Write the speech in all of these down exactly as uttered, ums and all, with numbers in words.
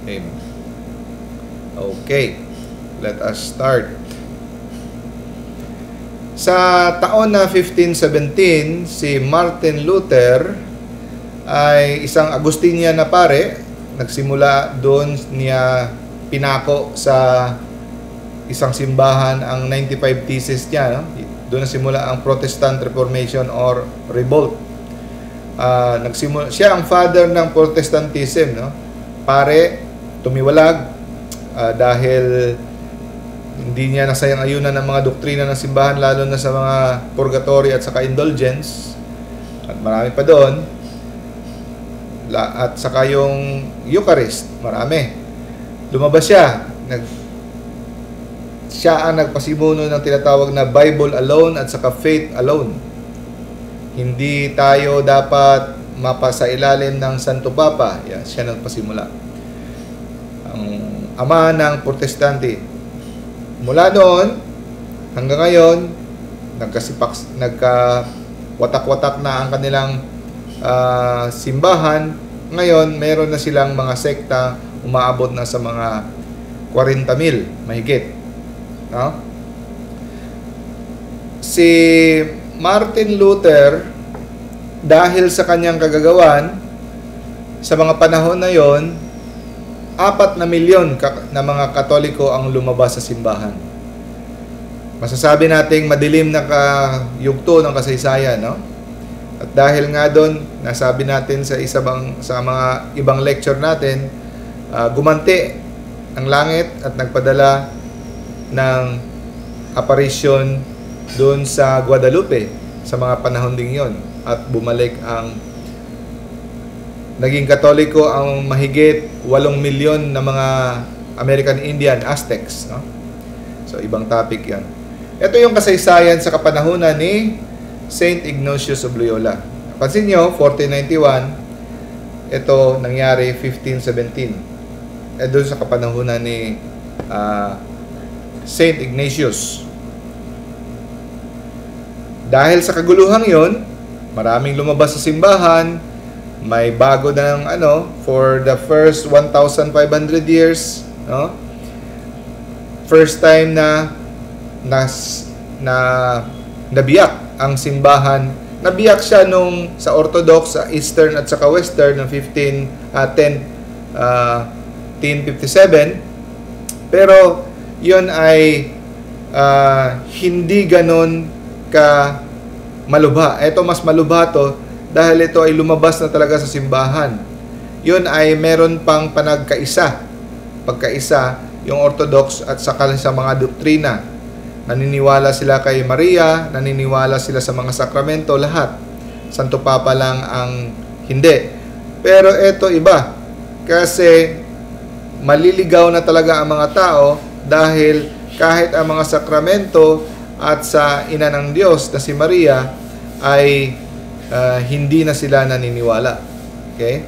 Amen. Okay, let us start. Sa taon na fifteen seventeen, si Martin Luther ay isang Agustinian na pare. Nagsimula doon niya pinako sa isang simbahan ang ninety-five theses niya. No? Doon nagsimula ang Protestant Reformation or Revolt. Uh, nagsimula, siya ang father ng Protestantism. No? Pare, tumiwalag uh, dahil hindi niya nasayang ayunan ng mga doktrina ng simbahan, lalo na sa mga purgatory at saka indulgence. At marami pa doon. At saka yung Eucharist, marami. Lumabas siya. Nag, siya ang nagpasimuno ng tinatawag na Bible alone at saka faith alone. Hindi tayo dapat mapasailalim ng Santo Papa. Yan, siya nagpasimula. Ang ama ng Protestante. Mula noon hanggang ngayon, nagkasipak, nagka-watak-watak na ang kanilang uh, simbahan. Ngayon, meron na silang mga sekta, umaabot na sa mga forty mil, mahigit. No? Si Martin Luther, dahil sa kanyang kagagawan, sa mga panahon na yon, apat na milyon na mga Katoliko ang lumabas sa simbahan. Masasabi nating madilim na kayugto ng kasaysayan, no? At dahil nga doon, nasabi natin sa isa bang, sa mga ibang lecture natin, uh, gumanti ang langit at nagpadala ng apparition doon sa Guadalupe sa mga panahon ding yon, at bumalik ang naging Katoliko ang mahigit walong milyon na mga American Indian Aztecs, no? So ibang topic 'yan. Ito yung kasaysayan sa kapanahunan ni Saint Ignatius of Loyola. Pansin niyo, fourteen ninety-one, ito nangyari fifteen seventeen. Eh doon sa kapanahunan ni uh, Saint Ignatius. Dahil sa kaguluhang 'yon, maraming lumabas sa simbahan. May bago na ng ano, for the first one thousand five hundred years, no? First time na nas na nabiyak ang simbahan. Nabiyak siya nung sa Orthodox, sa Eastern at saka Western ng fifteen ten fifty-seven. Pero 'yon ay uh, hindi ganon ka malubha. Ito mas malubha to dahil ito ay lumabas na talaga sa simbahan. Yun ay meron pang panagkaisa. Pagkaisa, yung Orthodox at saka sa mga doktrina. Naniniwala sila kay Maria, naniniwala sila sa mga sakramento, lahat. Santo Papa lang ang hindi. Pero ito iba. Kasi maliligaw na talaga ang mga tao dahil kahit ang mga sakramento at sa ina ng Diyos na si Maria ay Uh, hindi na sila naniniwala. Okay?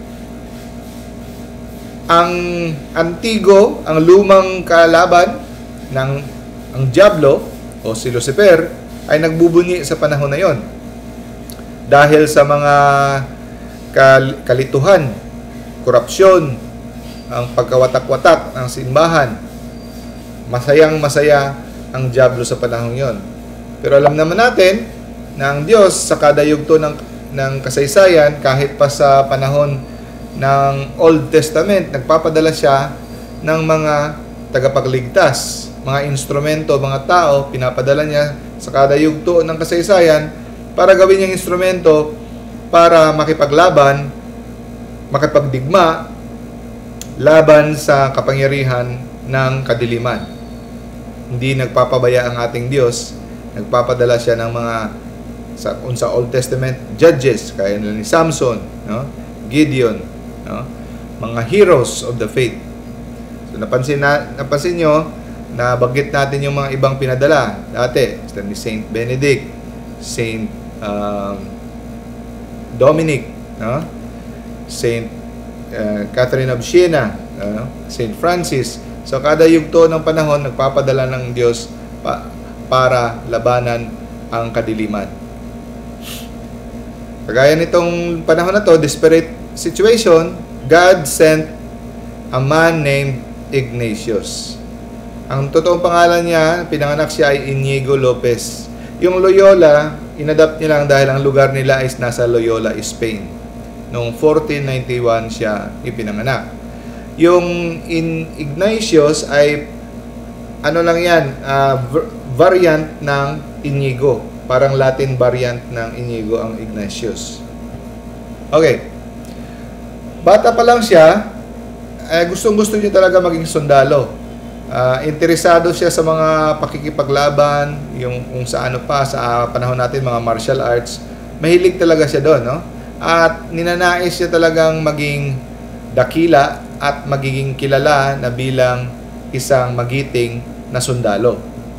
Ang antigo, ang lumang kalaban ng ang Diablo o si Lucifer ay nagbubunyi sa panahon na yon. Dahil sa mga kal- kalituhan, korupsyon, ang pagkawatak-watak ng simbahan, masayang masaya ang Diablo sa panahon yon. Pero alam naman natin na ang Diyos sa kada yugto ng, ng kasaysayan, kahit pa sa panahon ng Old Testament, nagpapadala siya ng mga tagapagligtas, mga instrumento, mga tao, pinapadala niya sa kada yugto ng kasaysayan para gawin niyang instrumento para makipaglaban, makipagdigma laban sa kapangyarihan ng kadiliman. Hindi nagpapabaya ang ating Diyos, nagpapadala siya ng mga sa, sa Old Testament judges, kaya ni Samson, no? Gideon, no? Mga heroes of the faith. So napansin na napansin niyo na bagit natin yung mga ibang pinadala dati, ni Saint Benedict, Saint um, Dominic, no? Saint uh, Catherine of Siena, uh, Saint Francis. So kada yugto ng panahon nagpapadala ng Diyos pa, para labanan ang kadiliman. Kagaya nitong panahon na to, desperate situation, God sent a man named Ignatius. Ang totoong pangalan niya, pinanganak siya ay Inigo Lopez. Yung Loyola, inadapt niya lang dahil ang lugar nila is nasa Loyola, Spain. Noong fourteen ninety-one siya ipinanganak. Yung in Ignatius ay ano lang yan, uh, variant ng Inigo. Parang Latin variant ng Inigo ang Ignatius. Okay. Bata pa lang siya, eh, gustong-gusto niya talaga maging sundalo. Uh, interesado siya sa mga pakikipaglaban, yung kung sa ano pa, sa panahon natin, mga martial arts. Mahilig talaga siya doon, no? At ninanais siya talagang maging dakila at magiging kilala na bilang isang magiting na sundalo.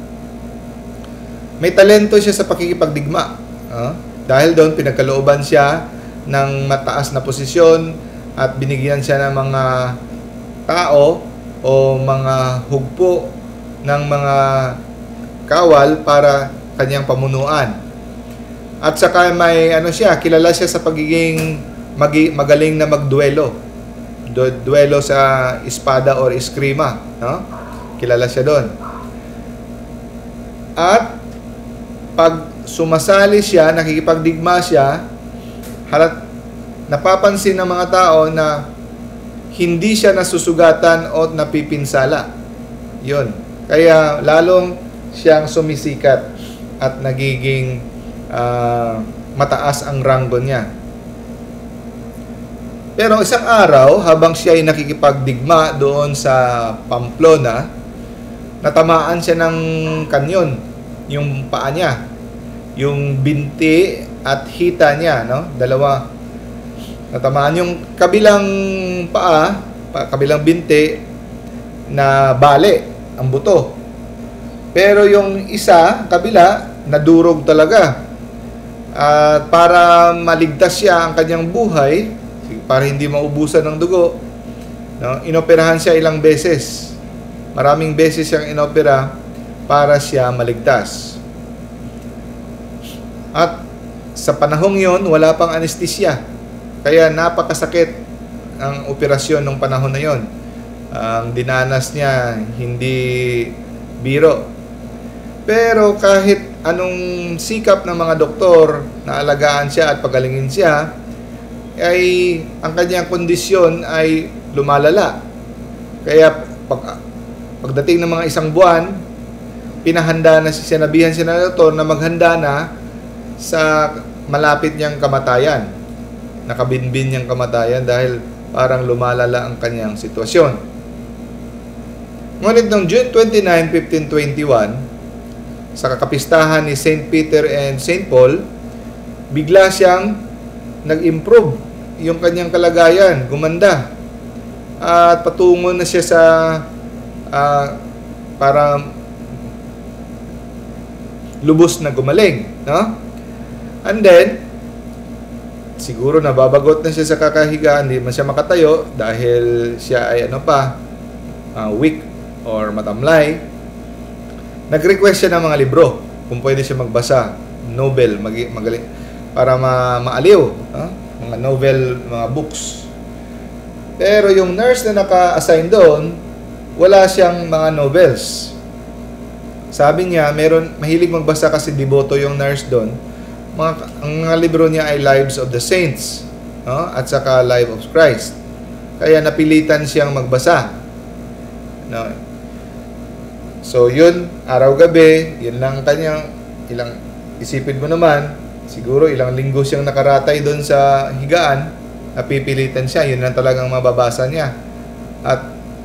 May talento siya sa pakikipagdigma. Uh, dahil doon, pinagkalooban siya ng mataas na posisyon at binigyan siya ng mga tao o mga hugpo ng mga kawal para kanyang pamunuan. At saka may ano siya, kilala siya sa pagiging magi, magaling na magduelo. Du- duelo sa espada or eskrima, no? Kilala siya doon. At pag sumasali siya, nakikipagdigma siya, halat napapansin ng mga tao na hindi siya nasusugatan o napipinsala. Yun. Kaya lalong siyang sumisikat at nagiging uh, mataas ang ranggo niya. Pero isang araw, habang siya ay nakikipagdigma doon sa Pamplona, natamaan siya ng kanyon, yung paa niya, yung binti at hita niya, no? Dalawa. Natamaan yung kabilang paa, kabilang binti, na bale, ang buto. Pero yung isa, kabila, nadurog talaga. At para maligtas siya ang kanyang buhay, para hindi maubusan ng dugo, no, inoperahan siya ilang beses. Maraming beses siyang inopera para siya maligtas. At sa panahong yon, wala pang anesthesia. Kaya napakasakit ang operasyon ng panahon na yon. Ang dinanas niya, hindi biro. Pero kahit anong sikap ng mga doktor na alagaan siya at pagalingin siya, ay ang kanyang kondisyon ay lumalala. Kaya pag, pagdating ng mga isang buwan, pinahanda na siya, sinabihan siya ng doktor na maghanda na sa malapit niyang kamatayan. Nakabinbin niyang kamatayan dahil parang lumalala ang kanyang sitwasyon. Ngunit noong June twenty-ninth, fifteen twenty-one, sa kakapistahan ni Saint Peter and Saint Paul, bigla siyang nag-improve yung kanyang kalagayan, gumanda. At patungo na siya sa uh, para lubos na gumaling, no? And then, siguro nababagot na siya sa kakahiga, hindi man siya makatayo dahil siya ay ano pa, uh, weak or matamlay. Nag-request siya ng mga libro kung pwede siya magbasa, novel, mag- magaling, para ma- maaliw, huh? Mga novel, mga books. Pero yung nurse na naka-assign doon, wala siyang mga novels. Sabi niya, meron, mahilig magbasa kasi deboto yung nurse doon. Mga, ang mga libro niya ay Lives of the Saints, no? At saka Life of Christ. Kaya napilitan siyang magbasa, no? So yun, araw-gabi, yun lang kanyang ilang, isipin mo naman, siguro ilang linggo siyang nakaratay doon sa higaan, napipilitan siya, yun lang talagang mababasa niya. At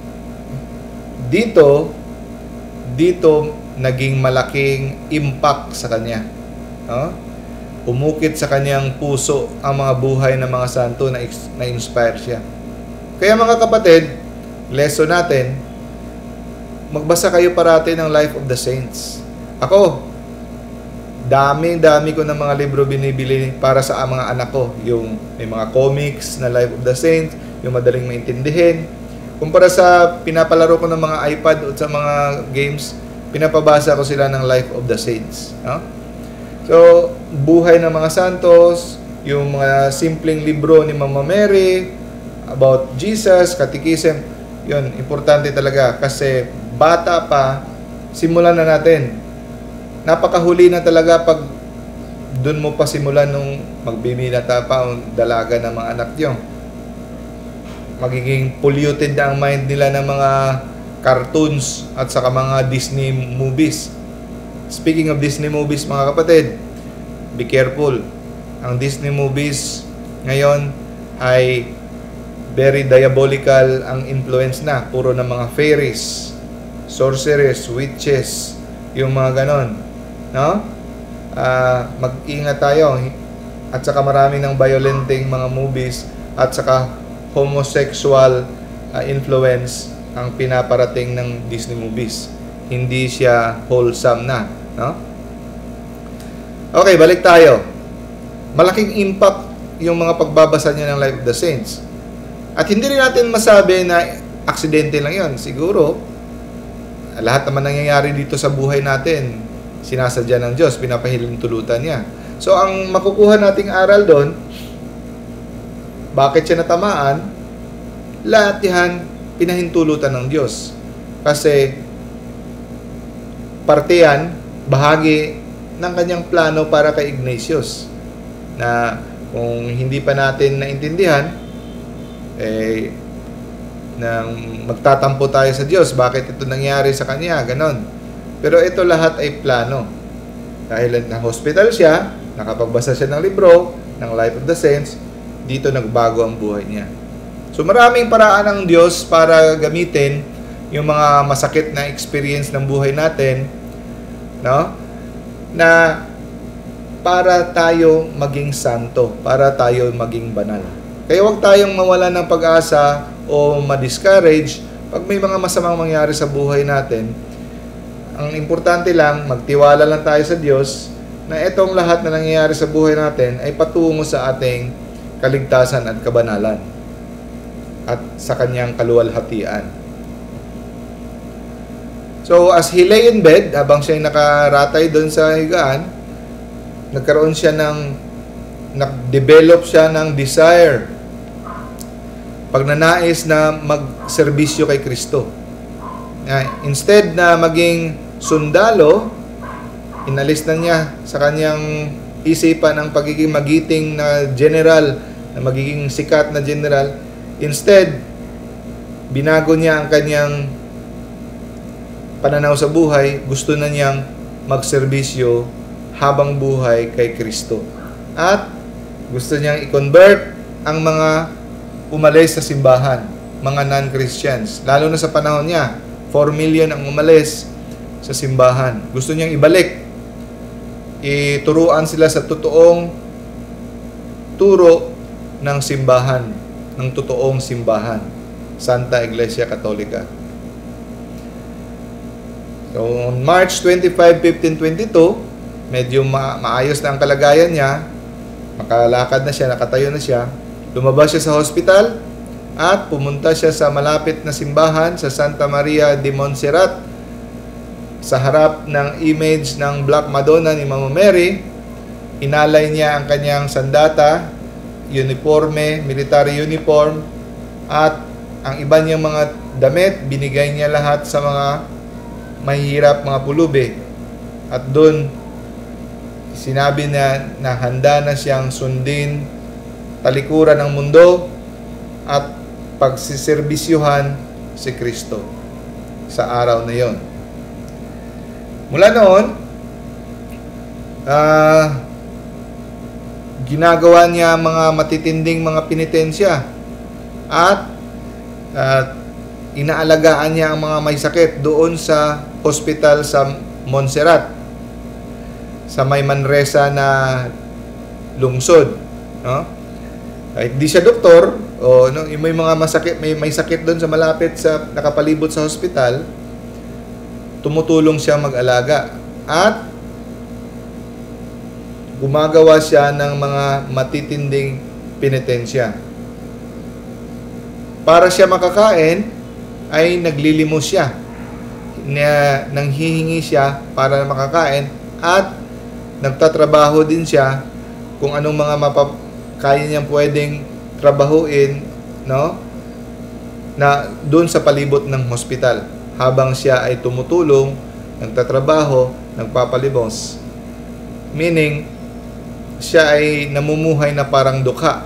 dito, dito naging malaking impact sa kanya, no? Umukit sa kanyang puso ang mga buhay ng mga santo na na-inspire siya. Kaya mga kapatid, lesson natin, magbasa kayo parati ng Life of the Saints. Ako, dami-dami ko ng mga libro binibili para sa mga anak ko. Yung may mga comics na Life of the Saints, yung madaling maintindihin. Kumpara sa pinapalaro ko ng mga iPad o sa mga games, pinapabasa ko sila ng Life of the Saints, no? So, buhay ng mga santos, yung mga simpleng libro ni Mama Mary about Jesus, catechism, Yun, importante talaga kasi bata pa, simulan na natin. Napakahuli na talaga pag doon mo pa simulan nung magbibinata pa o dalaga ng mga anak nyo. Magiging polluted na ang mind nila ng mga cartoons at saka mga Disney movies. Speaking of Disney movies, mga kapatid, be careful. Ang Disney movies ngayon ay very diabolical ang influence na. Puro na mga fairies, sorcerers, witches, yung mga ganon. No? Uh, mag-ingat tayo. At saka marami ng violenting mga movies at saka homosexual uh, influence ang pinaparating ng Disney movies. Hindi siya wholesome na, no? Okay, balik tayo. Malaking impact yung mga pagbabasa niya ng Life of the Saints. At hindi rin natin masabi na aksidente lang yon. Siguro, lahat naman nangyayari dito sa buhay natin, sinasadya ng Diyos, pinapahiling tulutan niya. So, ang makukuha nating aral doon, bakit siya natamaan? Lahat yan, pinahintulutan ng Diyos. Kasi, parte yan, bahagi ng kanyang plano para kay Ignatius. Na kung hindi pa natin naintindihan, eh, nang magtatampo tayo sa Diyos, bakit ito nangyari sa kanya, ganon. Pero ito lahat ay plano. Dahil na-hospital siya, nakapagbasa siya ng libro, ng Life of the Saints, dito nagbago ang buhay niya. So maraming paraan ng Diyos para gamitin yung mga masakit na experience ng buhay natin, no? Na para tayo maging santo, para tayo maging banal. Kaya huwag tayong mawala ng pag-asa o ma-discourage pag may mga masamang mangyari sa buhay natin. Ang importante lang, magtiwala lang tayo sa Diyos na itong lahat na nangyayari sa buhay natin ay patungo sa ating kaligtasan at kabanalan at sa kanyang kaluwalhatian. So, as he lay in bed, habang siya nakaratay doon sa higaan, nagkaroon siya ng, nag-develop siya ng desire, pagnanais na magserbisyo kay Kristo. Instead na maging sundalo, inalis na niya sa kanyang isipan ang pagiging magiting na general, na magiging sikat na general. Instead, binago niya ang kanyang pananaw sa buhay, gusto na niyang magserbisyo habang buhay kay Kristo. At gusto niyang i-convert ang mga umalis sa simbahan, mga non-Christians. Lalo na sa panahon niya, four million ang umalis sa simbahan. Gusto niyang ibalik. Ituruan sila sa totoong turo ng simbahan, ng totoong simbahan, Santa Iglesia Católica. So, on March twenty-fifth, fifteen twenty-two, medyo ma maayos na ang kalagayan niya, makalakad na siya, nakatayo na siya, lumabas siya sa hospital at pumunta siya sa malapit na simbahan sa Santa Maria de Montserrat sa harap ng image ng Black Madonna ni Mama Mary. Inalay niya ang kanyang sandata, uniforme, military uniform, at ang iba niyang mga damit, binigay niya lahat sa mga mahihirap, mga pulubi. At doon, sinabi niya na handa na siyang sundin talikuran ng mundo at pagsiserbisyuhan si Kristo sa araw na yon. Mula noon, uh, ginagawa niya mga matitinding mga penitensya at uh, inaalagaan niya ang mga may sakit doon sa hospital sa Montserrat, sa may Manresa na lungsod, no? Kahit di siya doktor, o no, may mga masakit, may may sakit doon sa malapit sa nakapalibot sa hospital, tumutulong siya mag-alaga at gumagawa siya ng mga matitinding penitensya. Para siya makakain, ay naglilimos siya, na nanghihingi siya para makakain, at nagtatrabaho din siya kung anong mga mapap kaya niyang pwedeng trabahuin, no? na doon sa palibot ng hospital habang siya ay tumutulong, nagtatrabaho, nagpapalimos. Meaning, siya ay namumuhay na parang dukha.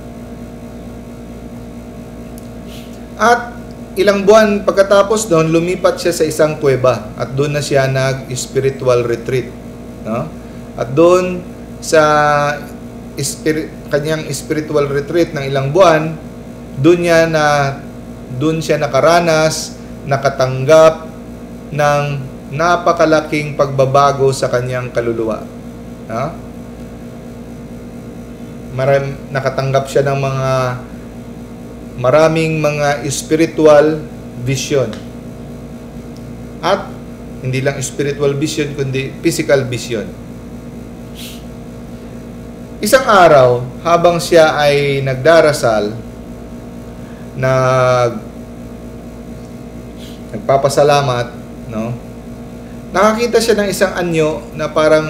At ilang buwan pagkatapos doon, lumipat siya sa isang kuweba at doon na siya nag-spiritual retreat. No? At doon sa spirit, kanyang spiritual retreat ng ilang buwan, doon niya na doon siya nakaranas, nakatanggap ng napakalaking pagbabago sa kanyang kaluluwa. Ha? Maram, nakatanggap siya ng mga maraming mga spiritual vision. At hindi lang spiritual vision, kundi physical vision. Isang araw, habang siya ay nagdarasal, nag nagpapasalamat, no? Nakakita siya ng isang anyo na parang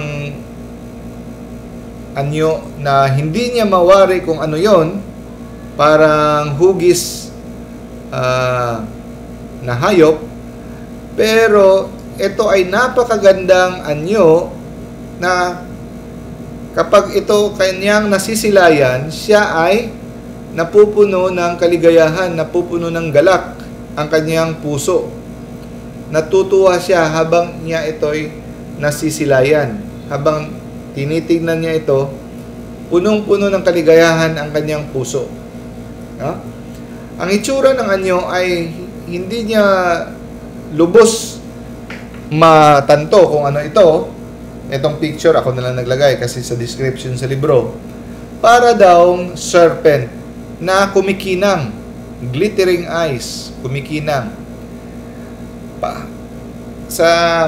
anyo na hindi niya mawari kung ano yon, parang hugis uh, na hayop, pero ito ay napakagandang anyo na kapag ito kanyang nasisilayan, siya ay napupuno ng kaligayahan, napupuno ng galak ang kanyang puso. Natutuwa siya habang niya ito'y nasisilayan. Habang tinitignan niya ito, punong-puno ng kaligayahan ang kanyang puso. No? Ang itsura ng anyo ay hindi niya lubos matanto kung ano ito. Itong picture, ako na lang naglagay kasi sa description sa libro. Para daw serpent na kumikinang, glittering eyes, kumikinang. Pa, sa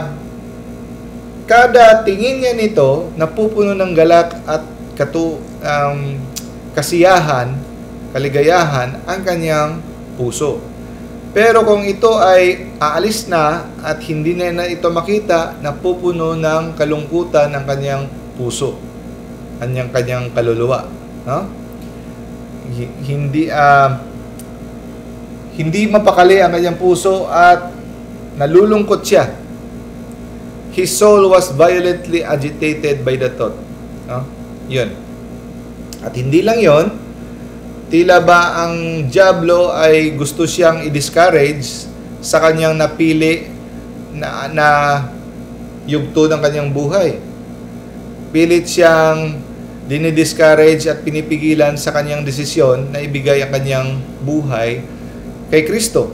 kada tingin niya nito, napupuno ng galak at katu, um, kasiyahan, kaligayahan ang kanyang puso. Pero kung ito ay aalis na at hindi na, na ito makita, napupuno ng kalungkutan ang kanyang puso, kanyang kanyang kaluluwa. No? Hindi uh, hindi mapakali ang kanyang puso at nalulungkot siya. His soul was violently agitated by the thought. No? Yun. At hindi lang yon, tila ba ang Diablo ay gusto siyang i-discourage sa kanyang napili na, na yugto ng kanyang buhay. Pilit siyang dinidiscourage at pinipigilan sa kanyang desisyon na ibigay ang kanyang buhay kay Kristo.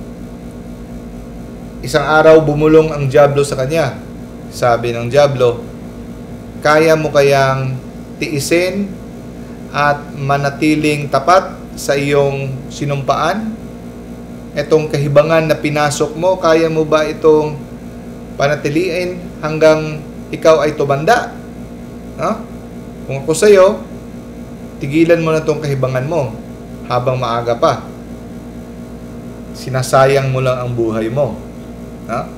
Isang araw bumulong ang Diablo sa kanya. Sabi ng Diablo, kaya mo kayang tiisin at manatiling tapat sa iyong sinumpaan? Itong kahibangan na pinasok mo, kaya mo ba itong panatiliin hanggang ikaw ay tumanda? Ha? Kung ako sa'yo, tigilan mo na itong kahibangan mo habang maaga pa. Sinasayang mo lang ang buhay mo. Ha?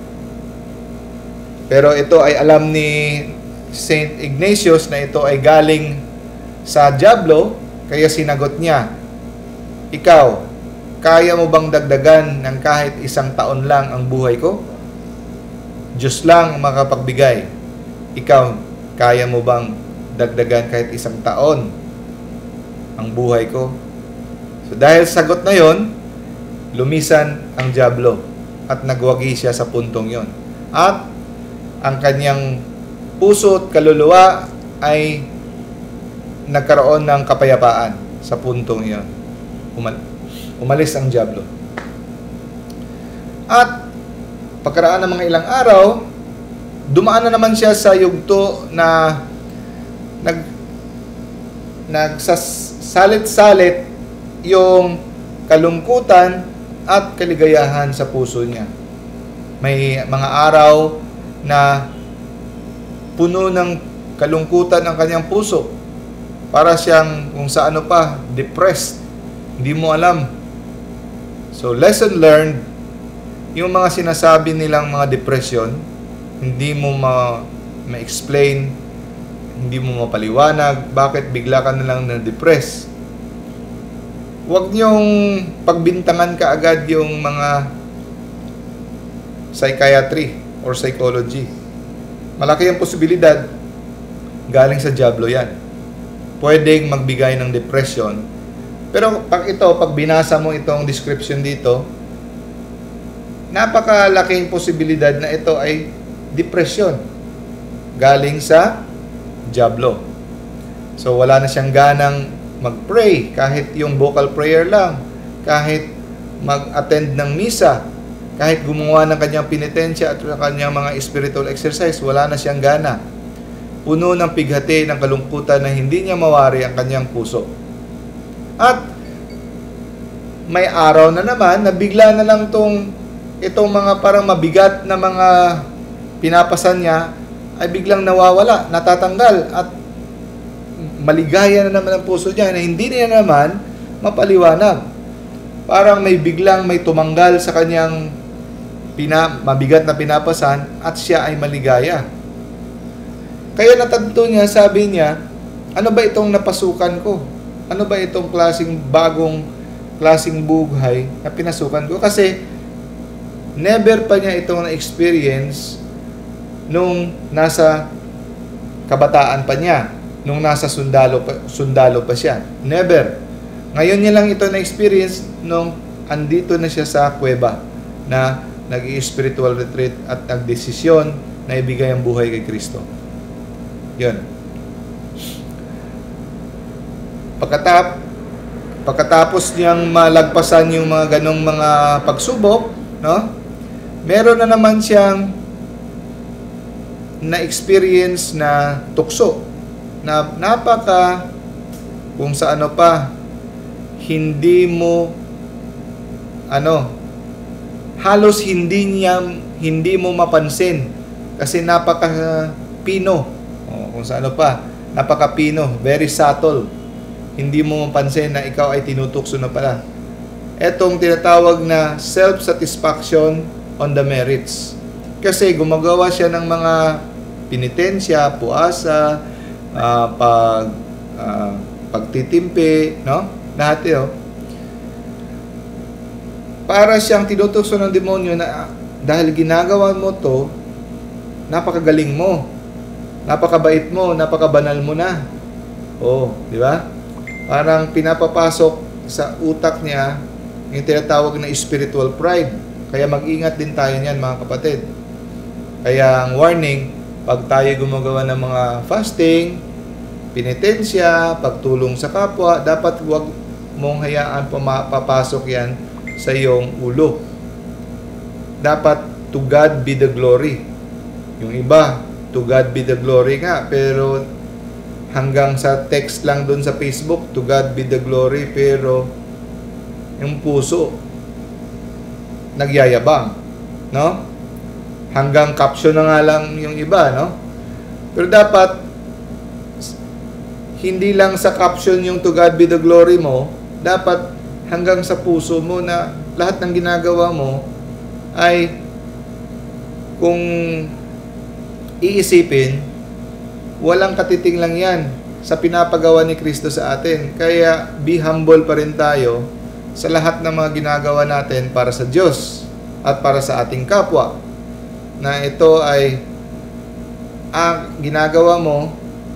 Pero ito ay alam ni Saint Ignatius na ito ay galing sa Diablo, kaya sinagot niya, ikaw, kaya mo bang dagdagan ng kahit isang taon lang ang buhay ko? Diyos lang ang makapagbigay. Ikaw, kaya mo bang dagdagan kahit isang taon ang buhay ko? So dahil sagot na yon, lumisan ang Diablo at nagwagi siya sa puntong yon. At ang kanyang puso at kaluluwa ay nagkaroon ng kapayapaan sa puntong iyon. Umal umalis ang Diablo. At pagkaraan ng mga ilang araw, dumaan na naman siya sa yugto na nag nagsasalit-salit yung kalungkutan at kaligayahan sa puso niya. May mga araw na puno ng kalungkutan ang kanyang puso. Para siyang kung sa ano pa, depressed. Hindi mo alam. So, lesson learned, yung mga sinasabi nilang mga depression, hindi mo ma- ma-explain, hindi mo mapaliwanag, bakit bigla ka na lang na-depress. Huwag niyong pagbintangan kaagad yung mga psychiatry or psychology. Malaki ang posibilidad galing sa Diablo yan. Pwedeng magbigay ng depression. Pero pag ito, pag binasa mo itong description dito, napakalaking posibilidad na ito ay depression galing sa Diablo. So wala na siyang ganang mag-pray, kahit yung vocal prayer lang, kahit mag-attend ng misa, kahit gumawa ng kanyang penitensya at kanyang mga spiritual exercise, wala na siyang gana. Puno ng pighati, ng kalungkutan na hindi niya mawari ang kanyang puso. At may araw na naman na bigla na lang tong itong mga parang mabigat na mga pinapasan niya ay biglang nawawala, natatanggal, at maligaya na naman ang puso niya na hindi niya naman mapaliwanag. Parang may biglang may tumanggal sa kanyang pina, mabigat na pinapasan at siya ay maligaya. Kaya natanto niya, sabi niya, ano ba itong napasukan ko? Ano ba itong klaseng bagong klaseng buhay na pinasukan ko? Kasi never pa niya itong na-experience nung nasa kabataan pa niya, nung nasa sundalo pa, sundalo pa siya. Never. Ngayon niya lang ito na-experience nung andito na siya sa kuweba na nag-i-spiritual retreat at nagdesisyon na ibigay ang buhay kay Kristo. Yun. Pagkatap, pagkatapos niyang malagpasan yung mga ganong mga pagsubok, no? Meron na naman siyang na-experience na tukso na napaka kung sa ano pa hindi mo ano halos hindi niya hindi mo mapansin kasi napaka pino. O, kung sa ano pa, napaka-pino, very subtle. Hindi mo mapansin na ikaw ay tinutukso na pala. Etong tinatawag na self-satisfaction on the merits. Kasi gumagawa siya ng mga penitensya, puasa, uh, pag, uh, pagtitimpi, no? Lahat yun. Para siyang tinutukso ng demonyo na dahil ginagawa mo to, napakagaling mo. Napakabait mo, napakabanal mo na. Oh, di ba? Parang pinapapasok sa utak niya yung tinatawag na spiritual pride. Kaya mag-ingat din tayo niyan, mga kapatid. Kaya ang warning, pag tayo gumagawa ng mga fasting, penitensya, pagtulong sa kapwa, dapat huwag mong hayaan papasok yan sa iyong ulo. Dapat to God be the glory. Yung iba, to God be the glory nga, pero hanggang sa text lang doon sa Facebook, to God be the glory, pero yung puso nagyayabang, no? Hanggang caption na nga lang yung iba, no? Pero dapat hindi lang sa caption yung to God be the glory mo, dapat hanggang sa puso mo na lahat ng ginagawa mo ay kung iisipin, walang katiting lang yan sa pinapagawa ni Kristo sa atin. Kaya be humble pa rin tayo sa lahat ng mga ginagawa natin para sa Diyos at para sa ating kapwa. Na ito ay ang ginagawa mo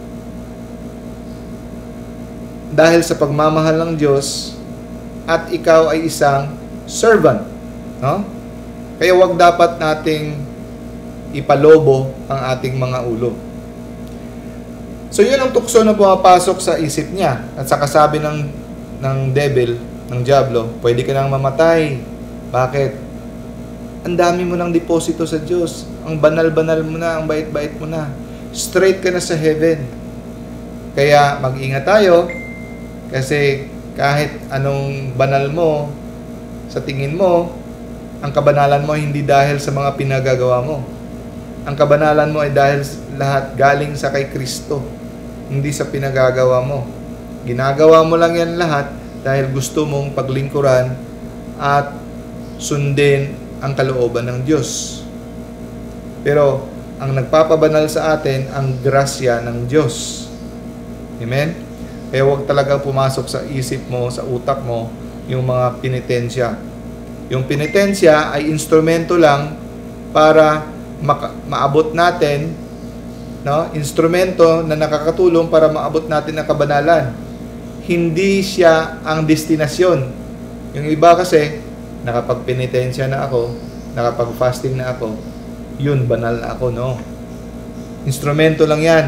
dahil sa pagmamahal ng Diyos at ikaw ay isang servant. No? Kaya wag dapat nating ipalobo ang ating mga ulo. So yun ang tukso na pumapasok sa isip niya. At saka sabi ng, ng devil, ng Diablo, pwede ka nang mamatay. Bakit? Ang dami mo ng deposito sa Diyos. Ang banal-banal mo na, ang bait-bait mo na. Straight ka na sa heaven. Kaya mag-ingat tayo kasi kahit anong banal mo, sa tingin mo, ang kabanalan mo hindi dahil sa mga pinagagawa mo. Ang kabanalan mo ay dahil lahat galing sa kay Kristo, hindi sa pinagagawa mo. Ginagawa mo lang yan lahat dahil gusto mong paglingkuran at sundin ang kalooban ng Diyos. Pero ang nagpapabanal sa atin ang grasya ng Diyos. Amen? Kaya huwag talaga pumasok sa isip mo, sa utak mo, yung mga penitensya. Yung penitensya ay instrumento lang para maka- maabot natin, no? Instrumento na nakakatulong para maabot natin ang kabanalan. Hindi siya ang destinasyon. Yung iba kasi, nakapag-penitensya na ako, nakapag-fasting na ako, yun, banal na ako, no? Instrumento lang yan.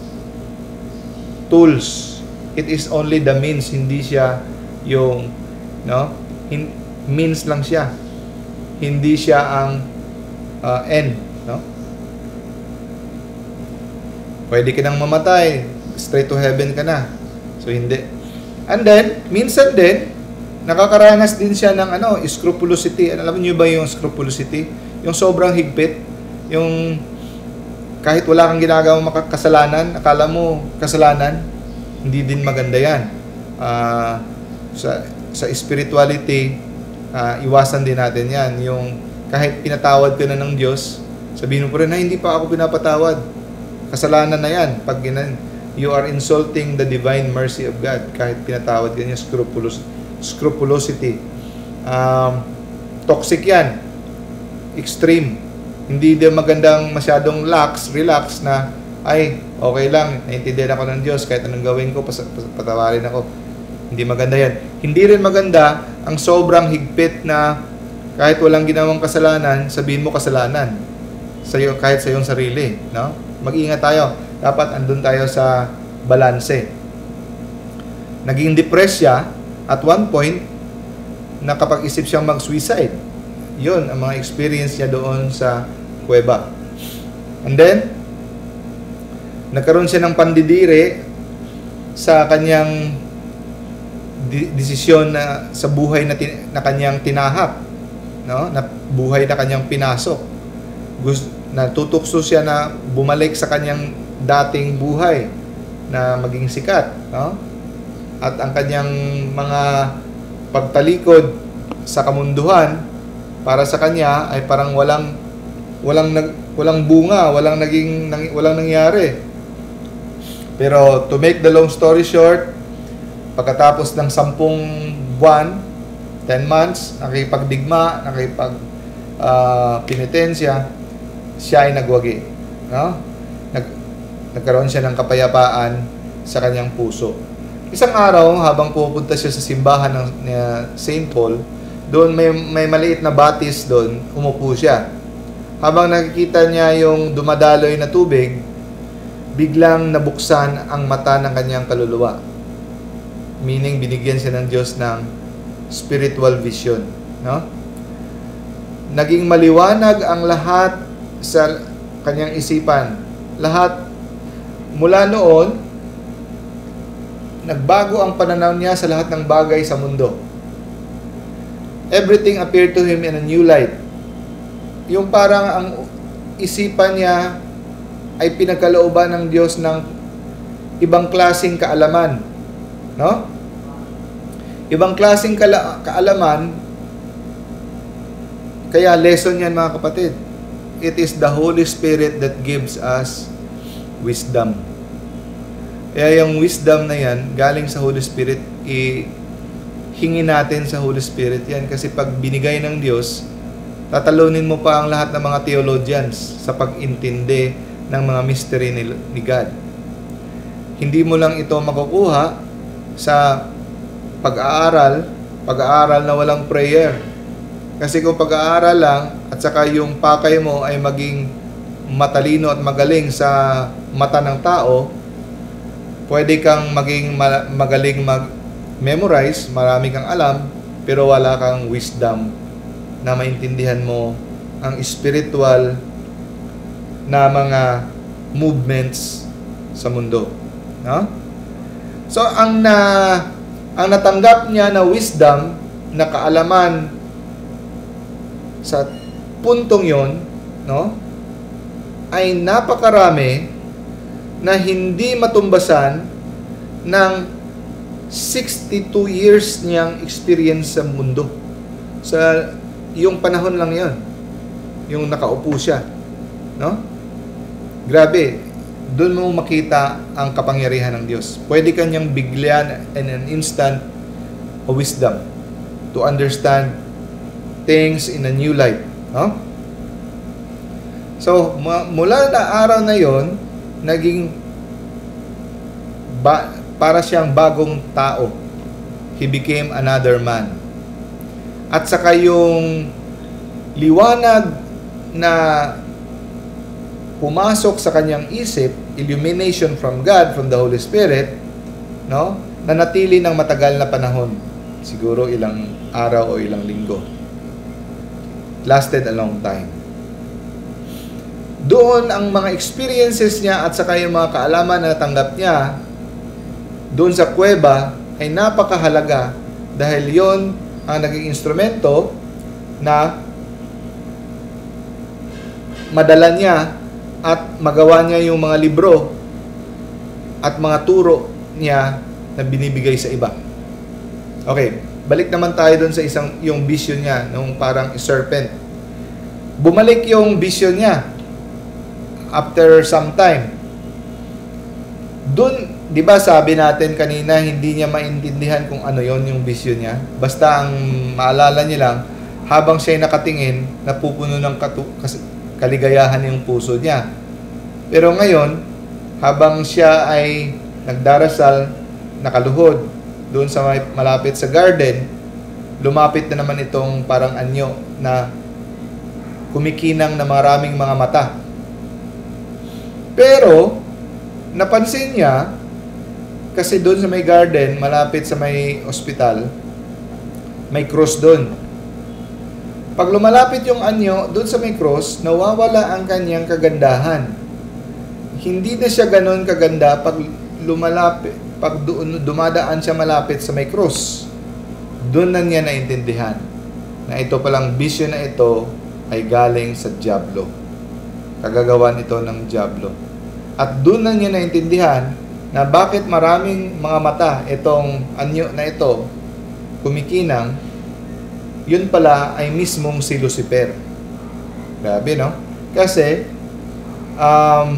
Tools. It is only the means, hindi siya yung, no? Hin- means lang siya. Hindi siya ang uh, end, no? Pwede ka nang mamatay, straight to heaven ka na. So, hindi. And then, minsan din, nakakaranas din siya ng ano, scrupulosity. Alam niyo ba yung scrupulosity? Yung sobrang higpit. Yung kahit wala kang ginagawang makakasalanan, akala mo kasalanan, hindi din maganda yan. Uh, sa, sa spirituality, uh, iwasan din natin yan. Yung kahit pinatawad ka na ng Diyos, sabihin mo pa rin, na hindi pa ako pinapatawad. Kasalanan na yan. Pag ginan, you are insulting the divine mercy of God. Kahit pinatawad ka niya, scrupulous, scrupulosity. Um, toxic yan. Extreme. Hindi din magandang masyadong lax, relax na, ay, okay lang, naintindihan ako ng Diyos, kahit anong gawin ko, pas- pas- patawarin ako. Hindi maganda yan. Hindi rin maganda ang sobrang higpit na kahit walang ginawang kasalanan, sabihin mo kasalanan. Sa'yo, kahit sa iyong sarili. No? Mag-ingat tayo. Dapat andun tayo sa balanse. Naging depressed siya at one point, nakapag-isip siyang mag-suicide. Yun ang mga experience niya doon sa kuweba. And then, nagkaroon siya ng pandidiri sa kanyang di- desisyon na sa buhay na, tin- na kanyang tinahak, no? Na buhay na kanyang pinasok. Gusto, natutukso siya na bumalik sa kanyang dating buhay na maging sikat, no? At ang kanyang mga pagtalikod sa kamunduhan para sa kanya ay parang walang walang nag, walang bunga, walang naging nang, walang nangyari. Pero to make the long story short, pagkatapos ng sampung buwan, ten months, nakipagdigma, nakipag uh, penitensya, siya ay nagwagi. No? Nag, nagkaroon siya ng kapayapaan sa kanyang puso. Isang araw, habang pupunta siya sa simbahan ng uh, Saint Paul, doon may, may maliit na batis doon, umupo siya. Habang nakikita niya yung dumadaloy na tubig, biglang nabuksan ang mata ng kanyang kaluluwa. Meaning, binigyan siya ng Diyos ng spiritual vision. No? Naging maliwanag ang lahat sa kanyang isipan. Lahat, mula noon, nagbago ang pananaw niya sa lahat ng bagay sa mundo. Everything appeared to him in a new light. Yung parang ang isipan niya ay pinagkalooban ng Diyos ng ibang klaseng kaalaman. No? Ibang klaseng kala- kaalaman, kaya lesson yan mga kapatid. It is the Holy Spirit that gives us wisdom. Kaya yung wisdom na yan, galing sa Holy Spirit, i-hingi natin sa Holy Spirit yan. Kasi pag binigay ng Diyos, tatalunin mo pa ang lahat ng mga theologians sa pag-intindi ng mga mystery ni, ni God. Hindi mo lang ito makukuha sa pag-aaral, pag-aaral na walang prayer. Kasi kung pag-aaral lang at saka yung pakay mo ay maging matalino at magaling sa mata ng tao, pwede kang maging magaling mag-memorize, marami kang alam, pero wala kang wisdom na maintindihan mo ang spiritual na mga movements sa mundo. No? So, ang na ang natanggap niya na wisdom, na kaalaman sa puntong yon, no, ay napakarami na hindi matumbasan ng sixty-two years niyang experience sa mundo. Sa yung panahon lang yon, yung nakaupo siya. No? Grabe. doon mo makita ang kapangyarihan ng Diyos. Pwede kanyang bigyan in an instant of wisdom to understand things in a new light. No? So, mula na araw na yon, naging ba, para siyang bagong tao. He became another man. At saka yung liwanag na pumasok sa kanyang isip, illumination from God, from the Holy Spirit, no? Nanatili ng matagal na panahon. Siguro ilang araw o ilang linggo. Lasted a long time. Doon ang mga experiences niya at saka yung mga kaalaman na natanggap niya doon sa kuweba ay napakahalaga dahil yon ang naging instrumento na madala niya at magawa niya yung mga libro at mga turo niya na binibigay sa iba. Okay, balik naman tayo doon sa isang yung vision niya nung parang serpent. Bumalik yung vision niya after some time. Doon, di ba sabi natin kanina, hindi niya maintindihan kung ano yon yung vision niya. Basta ang maalala niya lang, habang siya'y nakatingin, napupuno ng katu- kaligayahan yung puso niya. Pero ngayon, habang siya ay nagdarasal, nakaluhod, doon sa malapit sa garden, lumapit na naman itong parang anyo na kumikinang na maraming mga mata. Pero, napansin niya, kasi doon sa may garden, malapit sa may ospital, may cross doon. Pag lumalapit yung anyo, doon sa may cross, nawawala ang kanyang kagandahan. Hindi na siya ganon kaganda pag lumalapit, pag doon, dumadaan siya malapit sa may cross. Doon na niya naintindihan na ito palang vision na ito ay galing sa Diablo. Kagagawan ito ng Diablo. At doon na niya naintindihan na bakit maraming mga mata itong anyo na ito kumikinang, yun pala ay mismong si Lucifer. Grabe, no? Kasi, um,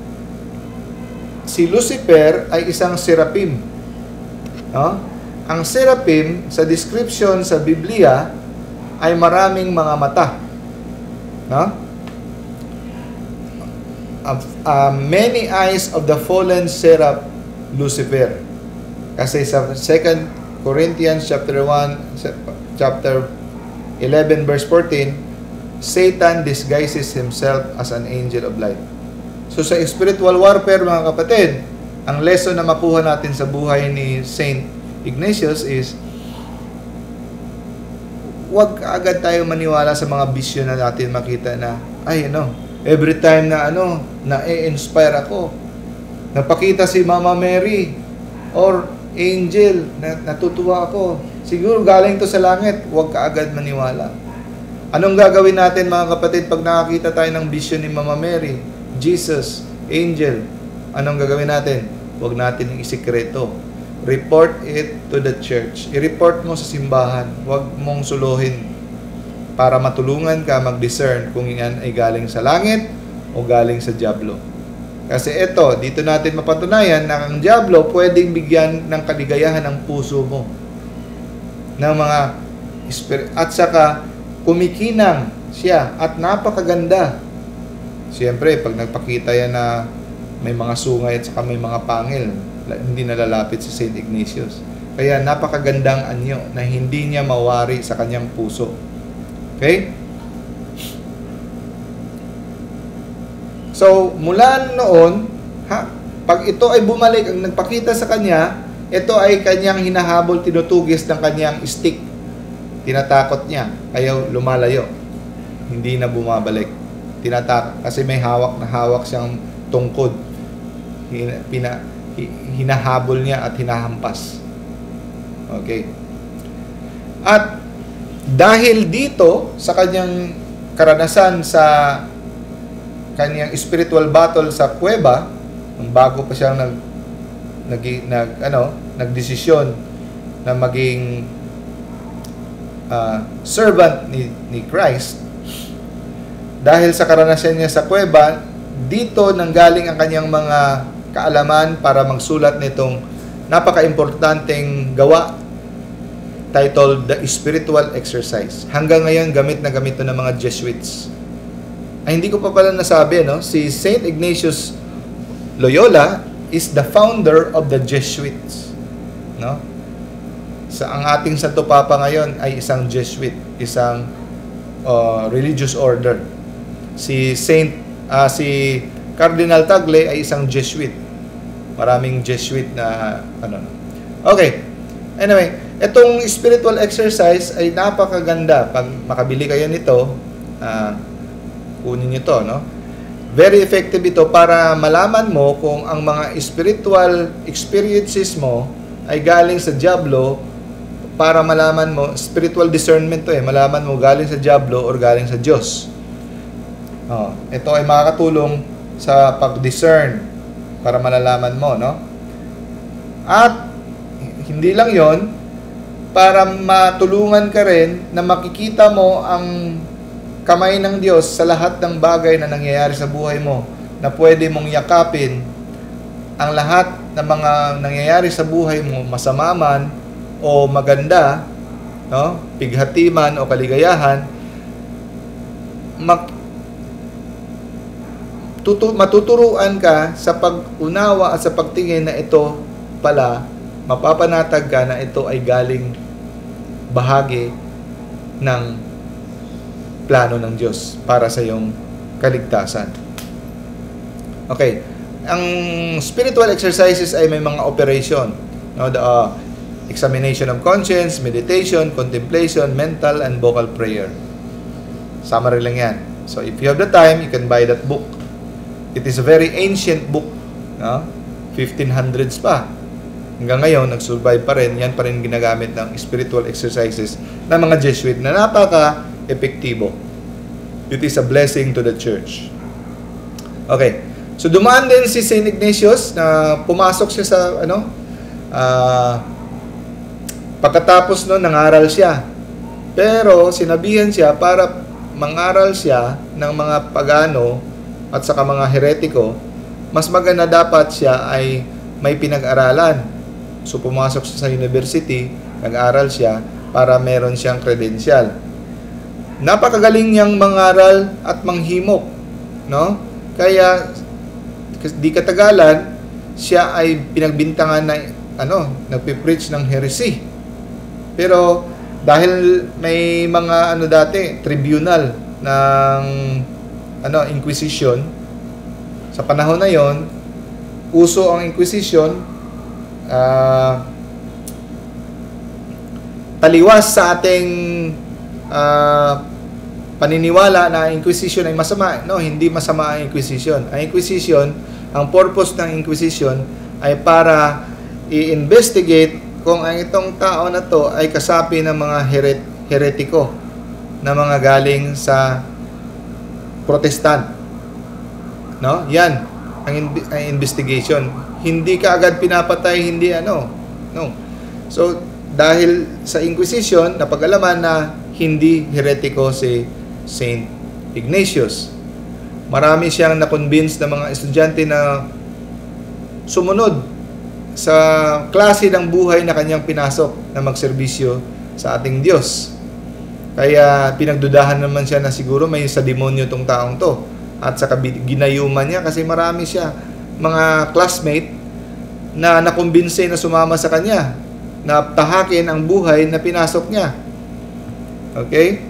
si Lucifer ay isang seraphim. No? Ang seraphim, sa description sa Biblia, ay maraming mga mata. No? Uh, uh, many eyes of the fallen seraph Lucifer. Kasi sa Second Corinthians chapter one, chapter eleven verse fourteen, Satan disguises himself as an angel of light. So sa spiritual warfare, mga kapatid, ang lesson na makuha natin sa buhay ni Saint Ignatius is huwag agad tayo maniwala sa mga vision na natin makita na, ay ano, every time na ano, na-inspire ako, napakita si Mama Mary or angel, na, natutuwa ako, siguro galing to sa langit. Huwag ka agad maniwala. Anong gagawin natin, mga kapatid, pag nakakita tayo ng vision ni Mama Mary, Jesus, angel? Anong gagawin natin? Huwag natin isikreto. Report it to the church. I-report mo sa simbahan. Huwag mong suluhin para matulungan ka mag-discern kung yan ay galing sa langit o galing sa Diablo. Kasi ito, dito natin mapatunayan na ang Diablo pwedeng bigyan ng kaligayahan ng puso mo. Ng mga spirit. At saka, kumikinang siya at napakaganda. Siyempre, pag nagpakita yan na may mga sungay at saka may mga pangil, hindi nalalapit si Saint Ignatius. Kaya napakagandang anyo na hindi niya mawari sa kanyang puso. Okay? So, mula noon, ha, pag ito ay bumalik, ang nagpakita sa kanya, ito ay kanyang hinahabol, tinutugis ng kanyang stick. Tinatakot niya, kaya lumalayo. Hindi na bumabalik. Tinatakot, kasi may hawak na hawak siyang tungkod. Hina, pina, hinahabol niya at hinahampas. Okay. At dahil dito, sa kanyang karanasan sa kanyang spiritual battle sa kuweba, bago pa siyang nag, nag, nag ano, nagdesisyon na maging uh, servant ni, ni Christ, dahil sa karanasan niya sa kuweba, dito nanggaling ang kanyang mga kaalaman para magsulat nitong napaka-importanteng gawa titled The Spiritual Exercise. Hanggang ngayon, gamit na gamit ito ng mga Jesuits. Ay, hindi ko pa pala nasabi, no? Si Saint Ignatius Loyola is the founder of the Jesuits. No? Sa ang ating Santo Papa ngayon ay isang Jesuit, isang uh, religious order. Si Saint uh, si Cardinal Tagle ay isang Jesuit. Maraming Jesuit na ano. Okay. Anyway, itong spiritual exercise ay napakaganda. Pag makabili kayo nito, uh, kunin niyo to, no? Very effective ito para malaman mo kung ang mga spiritual experiences mo ay galing sa Diablo, para malaman mo, spiritual discernment to eh, malaman mo galing sa Diablo or galing sa Diyos. Oh, ito ay makakatulong sa pag-discern para malalaman mo, no? At hindi lang yon, para matulungan ka rin na makikita mo ang kamay ng Diyos sa lahat ng bagay na nangyayari sa buhay mo, na pwede mong yakapin ang lahat ng mga nangyayari sa buhay mo, masama man o maganda, no? Pighatiman o kaligayahan, mag, tutu, matuturuan ka sa pag-unawa at sa pagtingin na ito pala, mapapanatag ka na ito ay galing bahagi ng plano ng Diyos para sa iyong kaligtasan. Okay. Ang spiritual exercises ay may mga operation, no? The uh, examination of conscience, meditation, contemplation, mental, and vocal prayer. Summary lang yan. So, if you have the time, you can buy that book. It is a very ancient book. No? fifteen hundreds pa. Hanggang ngayon, nag-survive pa rin. Yan pa rin ginagamit ng spiritual exercises ng mga Jesuit na napaka-epektibo. It is a blessing to the church. Okay. So, dumaan din si Saint Ignatius na pumasok siya sa, ano, ah, uh, pagkatapos no, nangaral siya. Pero sinabihan siya para mangaral siya ng mga pagano at saka mga heretiko, mas maganda dapat siya ay may pinag-aralan. So pumasok siya sa university, nag-aral siya para meron siyang credential. Napakagaling niyang mangaral at manghimok, no? Kaya di katagalan siya ay pinagbintangan na ano, nagpi-preach ng heresy. Pero dahil may mga ano dati, tribunal ng ano, Inquisition, sa panahon na yon, uso ang Inquisition, uh, taliwas sa ating uh, paniniwala na Inquisition ay masama. No, hindi masama ang Inquisition. Ang Inquisition, ang purpose ng Inquisition ay para i-investigate kung ang itong tao na to ay kasapi ng mga heret heretiko na mga galing sa Protestant. No? Yan ang, in ang investigation. Hindi ka agad pinapatay, hindi ano. No. So, dahil sa Inquisition, napag-alaman na hindi heretiko si Saint Ignatius. Marami siyang na-convince ng mga estudyante na sumunod sa klase ng buhay na kanyang pinasok na magserbisyo sa ating Diyos. Kaya pinagdudahan naman siya na siguro may sa demonyo tong taong to. At saka ginayuman niya kasi marami siya mga classmate na nakumbinse na sumama sa kanya, na tahakin ang buhay na pinasok niya. Okay?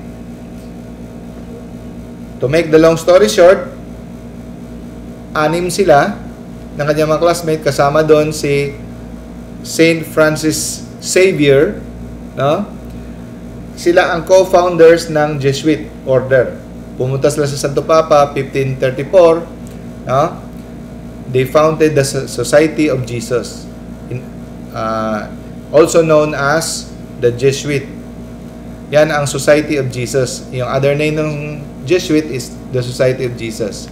To make the long story short, anim sila ng kanyang mga classmate, kasama doon si Saint Francis Xavier, no? Sila ang co-founders ng Jesuit order. Pumunta sila sa Santo Papa fifteen thirty-four, no? They founded the Society of Jesus, in, uh, also known as the Jesuit. Yan ang Society of Jesus. Yung other name ng Jesuit is the Society of Jesus.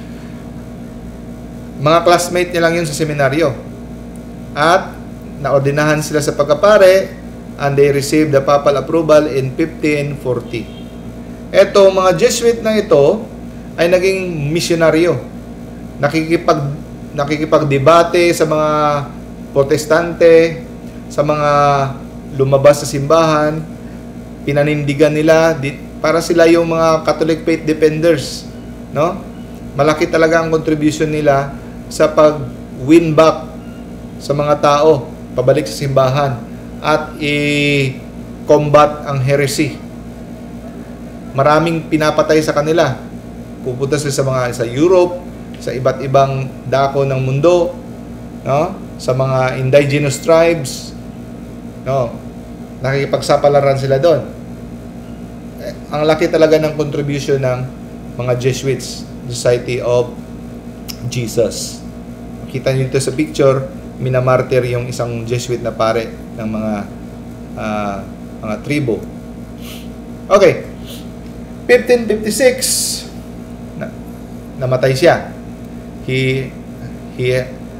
Mga classmate niya lang yun sa seminaryo. At naordinahan sila sa pagkapare, and they received the papal approval in fifteen forty. Eto, mga Jesuit na ito ay naging misyonaryo. nakikipag nakikipagdebate sa mga protestante, sa mga lumabas sa simbahan, pinanindigan nila di, para sila yung mga Catholic faith defenders, no? Malaki talaga ang contribution nila sa pag-win back sa mga tao pabalik sa simbahan at i-combat ang heresy. Maraming pinapatay sa kanila. Pupunta sila sa mga sa Europe, sa iba't ibang dako ng mundo, no? Sa mga indigenous tribes, no? Nakikipagsapalaran sila doon. Eh, ang laki talaga ng contribution ng mga Jesuits, Society of Jesus. Kita niyo dito sa picture, minamartir yung isang Jesuit na pare ng mga uh, mga tribo. Okay. fifteen fifty-six, na, namatay siya. He he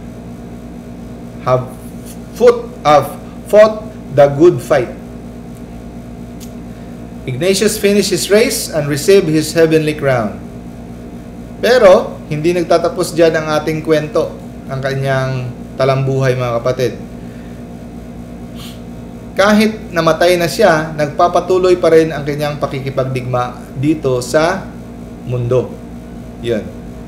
have fought have fought the good fight. Ignatius finished his race and received his heavenly crown. Pero hindi nagtatapos diyan ang ating kwento, ang kanyang talambuhay, mga kapatid. Kahit namatay na siya, nagpapatuloy pa rin ang kanyang pakikipagdigma dito sa mundo. Yun.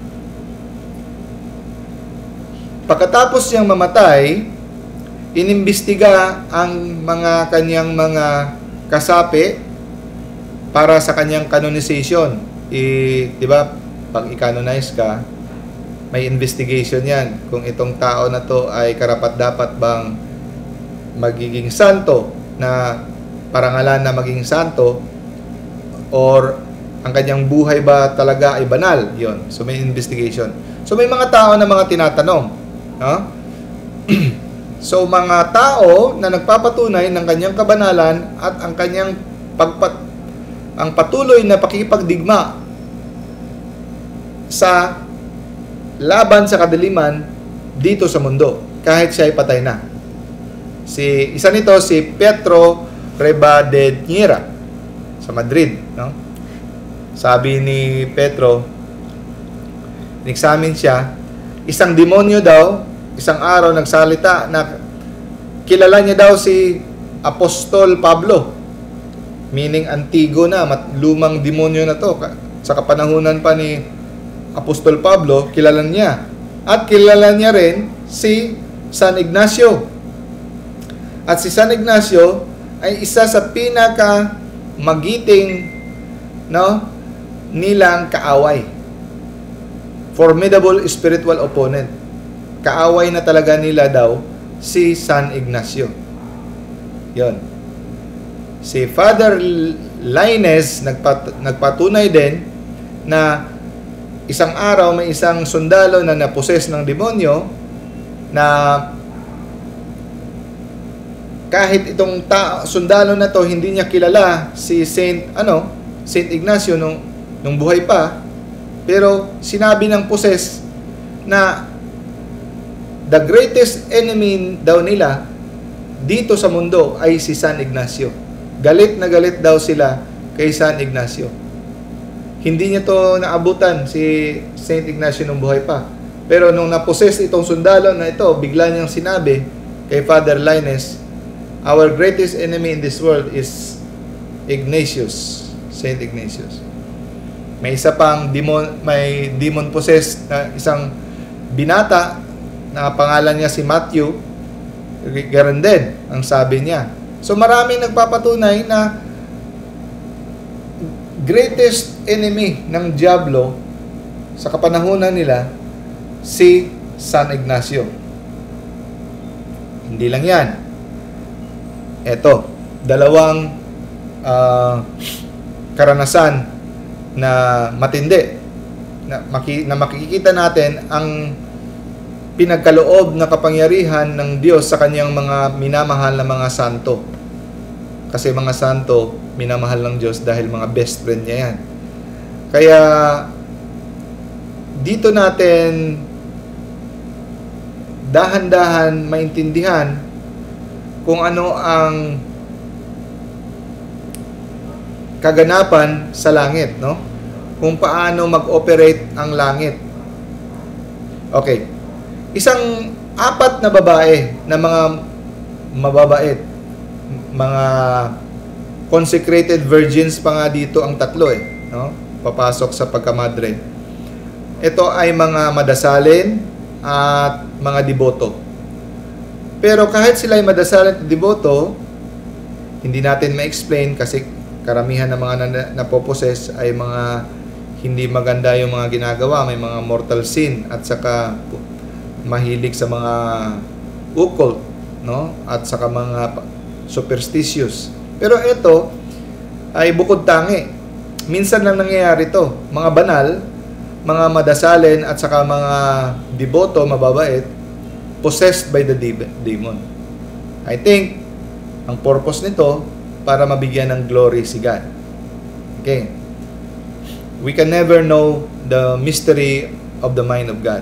Pagkatapos niyang mamatay, inimbestiga ang mga kanyang mga kasapi para sa kanyang canonization. I, di ba, pag i-canonize ka, may investigation yan. Kung itong tao na to ay karapat-dapat bang magiging santo, na parangalan na maging santo, or ang kanyang buhay ba talaga ay banal. Yon. So may investigation. So may mga tao na mga tinatanong. No? So mga tao na nagpapatunay ng kanyang kabanalan at ang kanyang pagpat ang patuloy na pakikipagdigma sa laban sa kadiliman dito sa mundo kahit siya ay patay na. Si isa nito si Pedro Rivadeneira sa Madrid, no? Sabi ni Pedro, in-examine siya, isang demonyo daw, isang araw nagsalita na kilala niya daw si Apostol Pablo, meaning antigo na, lumang demonyo na to. Sa kapanahunan pa ni Apostol Pablo, kilala niya. At kilala niya rin si San Ignacio. At si San Ignacio ay isa sa pinaka magiting, no, nilang kaaway. Formidable spiritual opponent. Kaaway na talaga nila daw si San Ignacio. Yon. Si Father Lainez nagpat, nagpatunay din na isang araw may isang sundalo na naposes ng demonyo na kahit itong ta- sundalo na to hindi niya kilala si Saint ano, Saint Ignacio nung nung buhay pa, pero sinabi ng poses na the greatest enemy daw nila dito sa mundo ay si San Ignacio. Galit na galit daw sila kay San Ignacio. Hindi niya to naabutan si Saint Ignacio nung buhay pa. Pero nung naposes itong sundalo na ito, bigla niyang sinabi kay Father Lainez, our greatest enemy in this world is Ignatius, Saint Ignatius. May isa pang demon, may demon possessed na isang binata na pangalan niya si Matthew. Garon din ang sabi niya. So maraming nagpapatunay na greatest enemy ng Diablo sa kapanahunan nila si San Ignacio. Hindi lang yan. Eto, dalawang uh, karanasan na matindi na, maki, na makikita natin ang pinagkaloob na kapangyarihan ng Diyos sa kanyang mga minamahal na mga santo. Kasi mga santo, minamahal ng Diyos dahil mga best friend niya yan. Kaya, dito natin dahan-dahan maintindihan kung ano ang kaganapan sa langit, no? Kung paano mag-operate ang langit. Okay. Isang apat na babae na mga mababait, mga consecrated virgins pa nga dito ang tatlo eh, no? Papasok sa pagkamadre. Ito ay mga madasalin at mga deboto. Pero kahit sila ay madasalin at deboto, hindi natin ma-explain kasi karamihan ng mga napoposes ay mga hindi maganda yung mga ginagawa, may mga mortal sin at saka mahilig sa mga occult, no? At saka mga superstitious. Pero ito ay bukod tangi. Minsan lang nangyayari to. Mga banal, mga madasalin at saka mga deboto, mababait, possessed by the demon. I think ang purpose nito para mabigyan ng glory si God. Okay. We can never know the mystery of the mind of God.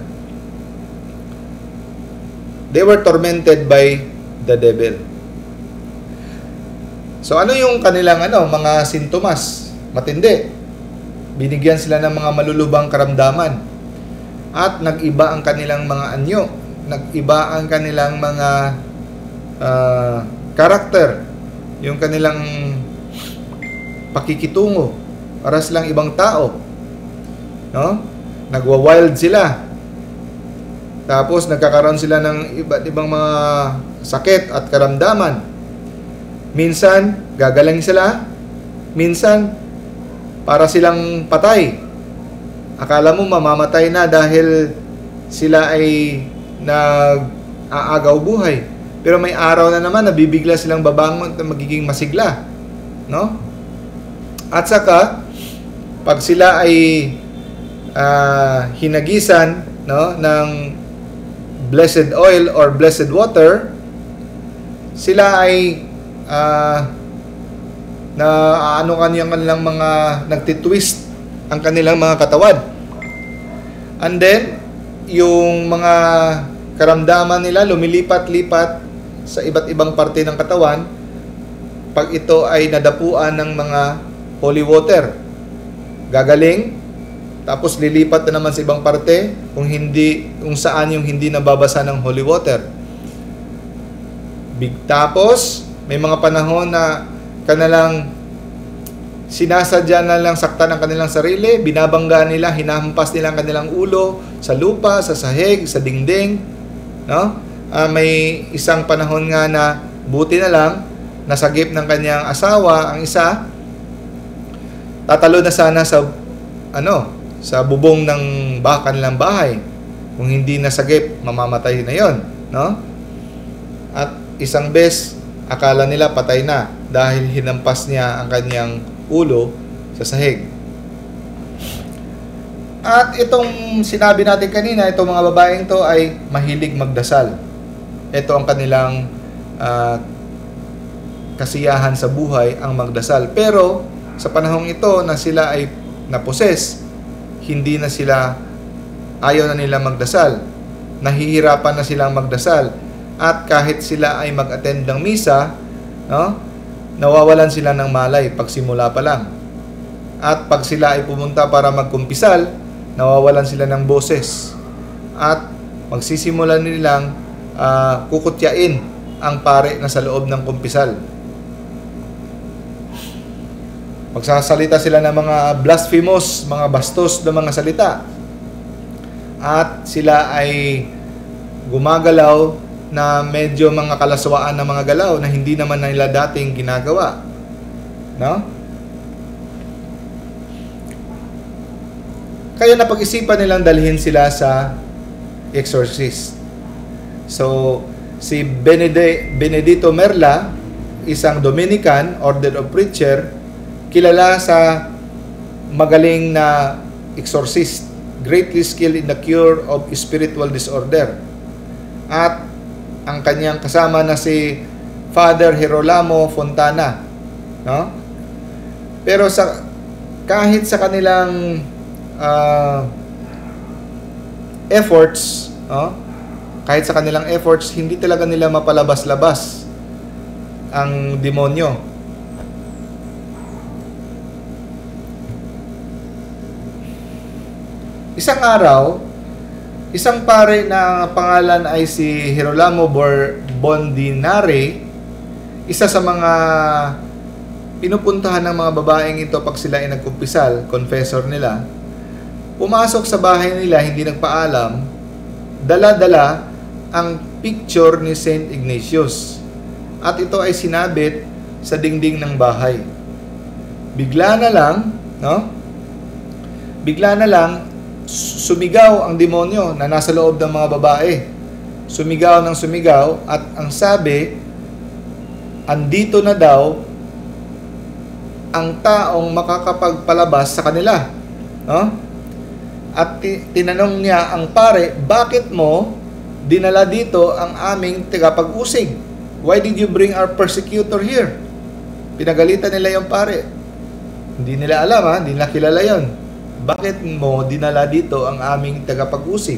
They were tormented by the devil. So ano yung kanilang ano, mga sintomas? Matindi. Binigyan sila ng mga malulubang karamdaman. At nag-iba ang kanilang mga anyo. Nag-iba ang kanilang mga uh, karakter. Yung kanilang pakikitungo. Para silang ibang tao. No? Nagwa-wild sila. Tapos nagkakaroon sila ng iba't ibang mga sakit at karamdaman. Minsan, gagaling sila. Minsan, para silang patay. Akala mo mamamatay na dahil sila ay nag-aagaw buhay. Pero may araw na naman, nabibigla silang babangon at magiging masigla. No? At saka, pag sila ay uh, hinagisan, no, ng blessed oil or blessed water, sila ay uh, na ano kanyang kanilang mga nagtitwist ang kanilang mga katawan. And then, yung mga karamdaman nila lumilipat-lipat sa iba't ibang parte ng katawan pag ito ay nadapuan ng mga holy water. Gagaling, tapos lilipat na naman sa ibang parte kung hindi, kung saan yung hindi nababasa ng holy water. Big, tapos may mga panahon na kanilang sinasadya na lang saktan ang kanilang sarili, binabangga nila, hinahampas nila ang kanilang ulo sa lupa, sa sahig, sa dingding, no? Uh, may isang panahon nga na buti na lang nasagip ng kanyang asawa ang isa, tatalo na sana sa ano sa bubong ng bah, kanilang bahay. Kung hindi nasagip, mamamatay na yon, no? At isang bes, akala nila patay na dahil hinampas niya ang kanyang ulo sa sahig. At itong sinabi natin kanina, itong mga babaeng to ay mahilig magdasal. Ito ang kanilang uh, kasiyahan sa buhay, ang magdasal. Pero sa panahong ito na sila ay naposes, hindi na sila, ayaw na nila magdasal. Nahihirapan na silang magdasal. At kahit sila ay mag-attend ng misa, no, nawawalan sila ng malay pagsimula pa lang. At pag sila ay pumunta para magkumpisal, nawawalan sila ng boses. At magsisimula nilang uh, kukutyain ang pare na sa loob ng kumpisal. Magsasalita sila ng mga blasphemous, mga bastos na mga salita. At sila ay gumagalaw na medyo mga kalaswaan na mga galaw na hindi naman nila dating ginagawa. No? Kaya napag-isipan nilang dalhin sila sa exorcist. So, si Benede, Benedito Merla, isang Dominican, order of preacher, kilala sa magaling na exorcist, greatly skilled in the cure of spiritual disorder. At ang kanyang kasama na si Father Girolamo Fontana, no? Pero sa kahit sa kanilang uh, efforts, no? Kahit sa kanilang efforts, hindi talaga nila mapalabas-labas ang demonyo. Isang araw, isang pare na pangalan ay si Girolamo Bondinare, isa sa mga pinupuntahan ng mga babaeng ito pag sila ay nagkumpisal, confessor nila, pumasok sa bahay nila, hindi nagpaalam, dala-dala ang picture ni Saint Ignatius. At ito ay sinabit sa dingding ng bahay. Bigla na lang, no? Bigla na lang, sumigaw ang demonyo na nasa loob ng mga babae. Sumigaw ng sumigaw at ang sabi, andito na daw ang taong makakapagpalabas sa kanila. No? At tinanong niya ang pare, bakit mo dinala dito ang aming tagapag-usig? Why did you bring our persecutor here? Pinagalitan nila yung pare. Hindi nila alam, ha? Hindi nila kilala yun. Bakit mo dinala dito ang aming tagapag-usig?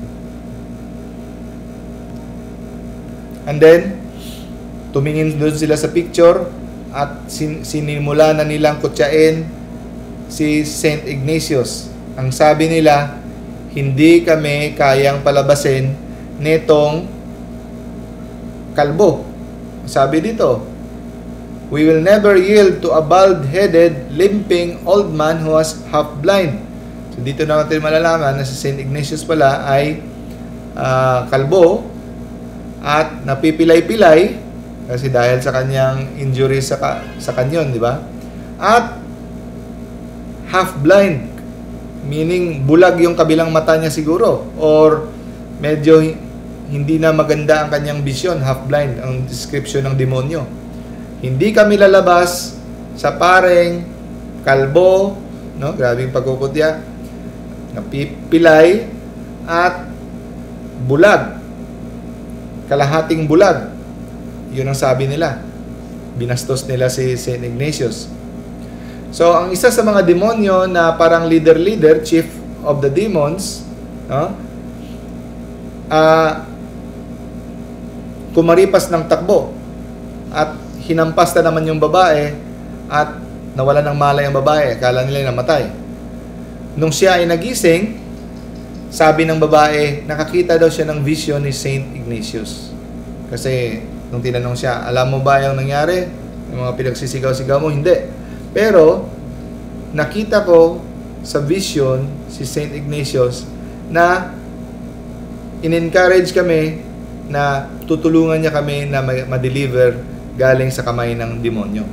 And then, tumingin doon sila sa picture at sin- sinimula na nilang kutsain si Saint Ignatius. Ang sabi nila, hindi kami kayang palabasin netong kalbo. Sabi dito, we will never yield to a bald-headed, limping old man who was half-blind. So dito na natin malalaman na si Saint Ignatius pala ay uh, kalbo at napipilay-pilay kasi dahil sa kanyang injury sa, ka, sa kanyon, di ba? At half-blind, meaning bulag yung kabilang mata niya siguro or medyo hindi na maganda ang kanyang vision, half-blind ang description ng demonyo. Hindi kami lalabas sa pareng kalbo, no? Grabe yung pagkukutya, napipilay at bulag. Kalahating bulag. Yun ang sabi nila. Binastos nila si Saint Ignatius. So, ang isa sa mga demonyo na parang leader-leader, chief of the demons, no? Uh, kumaripas ng takbo at hinampas na naman yung babae at nawala ng malay ang babae. Akala nila namatay. Nung siya ay nagising, sabi ng babae, nakakita daw siya ng vision ni Saint Ignatius. Kasi nung tinanong siya, alam mo ba yung nangyari? Yung mga pinagsisigaw-sigaw mo? Hindi. Pero nakita ko sa vision si Saint Ignatius na in-encourage kami na tutulungan niya kami na ma-deliver galing sa kamay ng demonyo.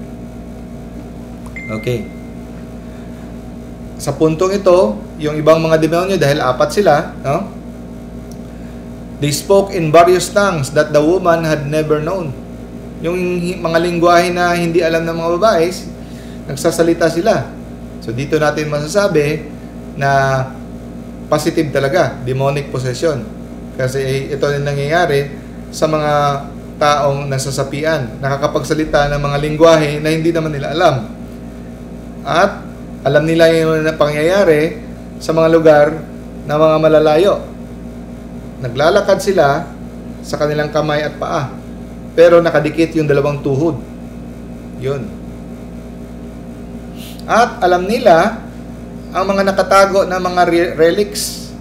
Okay. Sa puntong ito, yung ibang mga demonyo, dahil apat sila, no? They spoke in various tongues that the woman had never known. Yung mga lingwahe na hindi alam ng mga babae, nagsasalita sila. So dito natin masasabi na positive talaga, demonic possession. Kasi ito yung nangyayari sa mga taong nasasapian, nakakapagsalita ng mga lingwahe na hindi naman nila alam. At alam nila yung pangyayari sa mga lugar na mga malalayo. Naglalakad sila sa kanilang kamay at paa, pero nakadikit yung dalawang tuhod. Yun. At alam nila ang mga nakatago na mga relics,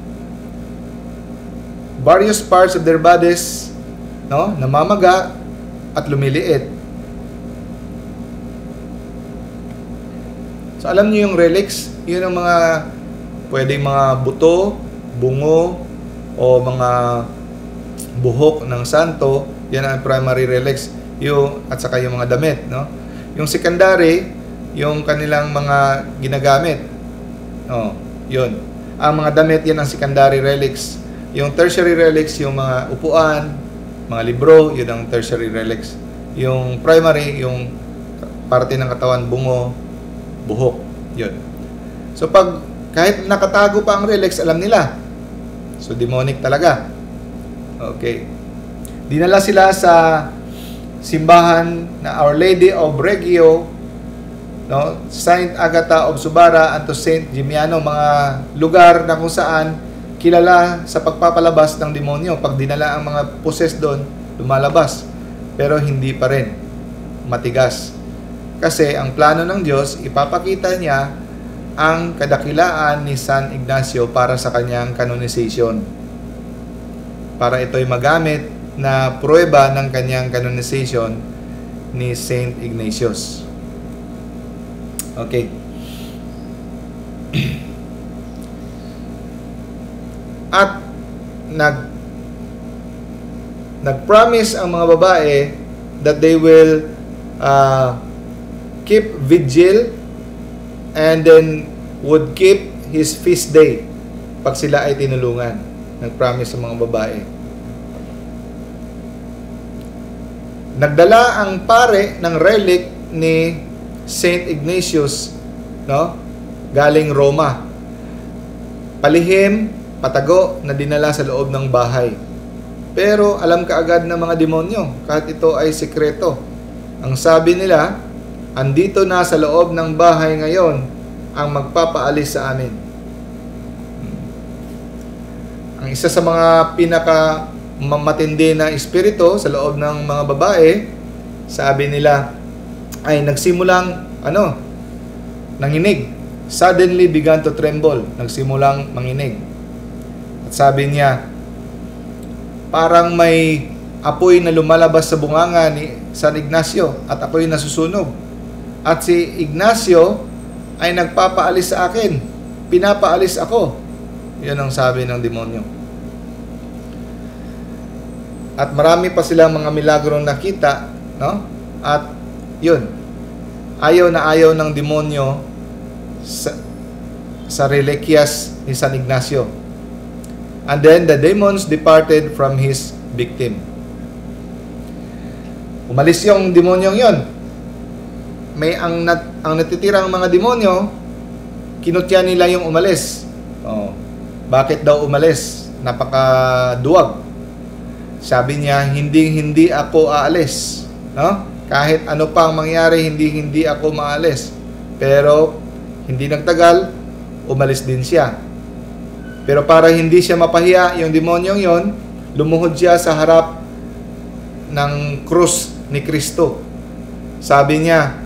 various parts of their bodies, no, namamaga at lumiliit. So alam niyo yung relics, yun ang mga pwedeng mga buto, bungo o mga buhok ng santo, yan ang primary relics, yung at saka yung mga damit, no? Yung secondary, yung kanilang mga ginagamit. Oh, yun. Ang mga damit, yan ang secondary relics. Yung tertiary relics, yung mga upuan, mga libro, yun ang tertiary relics. Yung primary, yung parte ng katawan, bungo, buhok, yun. So pag kahit nakatago pa ang relics, alam nila. So demonic talaga. Okay. Dinala sila sa simbahan na Our Lady of Reggio, no, Saint Agata of Subara, and to Saint Gimiano, mga lugar na kung saan kilala sa pagpapalabas ng demonyo. Pag dinala ang mga possessed doon, lumalabas. Pero hindi pa rin matigas. Kasi ang plano ng Diyos, ipapakita niya ang kadakilaan ni San Ignacio para sa kanyang canonization. Para ito'y magamit na pruweba ng kanyang canonization ni Saint Ignatius. Okay. At nag nag-promise ang mga babae that they will uh, keep vigil and then would keep his feast day pag sila ay tinulungan. Nag-promise sa mga babae. Nagdala ang pare ng relic ni Saint Ignatius, no? Galing Roma. Palihim, patago na dinala sa loob ng bahay. Pero alam kaagad ng mga demonyo, kahit ito ay sekreto. Ang sabi nila, andito na sa loob ng bahay ngayon ang magpapaalis sa amin. Ang isa sa mga pinaka matindi na espiritu sa loob ng mga babae, sabi nila, ay nagsimulang, ano, nanginig. Suddenly began to tremble. Nagsimulang manginig. At sabi niya, parang may apoy na lumalabas sa bunganga ni San Ignacio at ako'y nasusunog. At si Ignacio ay nagpapaalis sa akin. Pinapaalis ako. Yan ang sabi ng demonyo. At marami pa silang mga milagrong nakita, no? At yun, ayaw na ayaw ng demonyo sa, sa reliquias ni San Ignacio. And then the demons departed from his victim. Umalis yung demonyong yon. May ang, nat, ang natitirang mga demonyo, kinutya nila yung umalis. Oh, bakit daw umalis? Napakaduwag. Sabi niya, hindi hindi ako aalis, no? Kahit ano pang mangyari, hindi hindi ako maalis. Pero hindi nagtagal, umalis din siya. Pero para hindi siya mapahiya, yung demonyong yon, lumuhod siya sa harap ng krus ni Kristo. Sabi niya,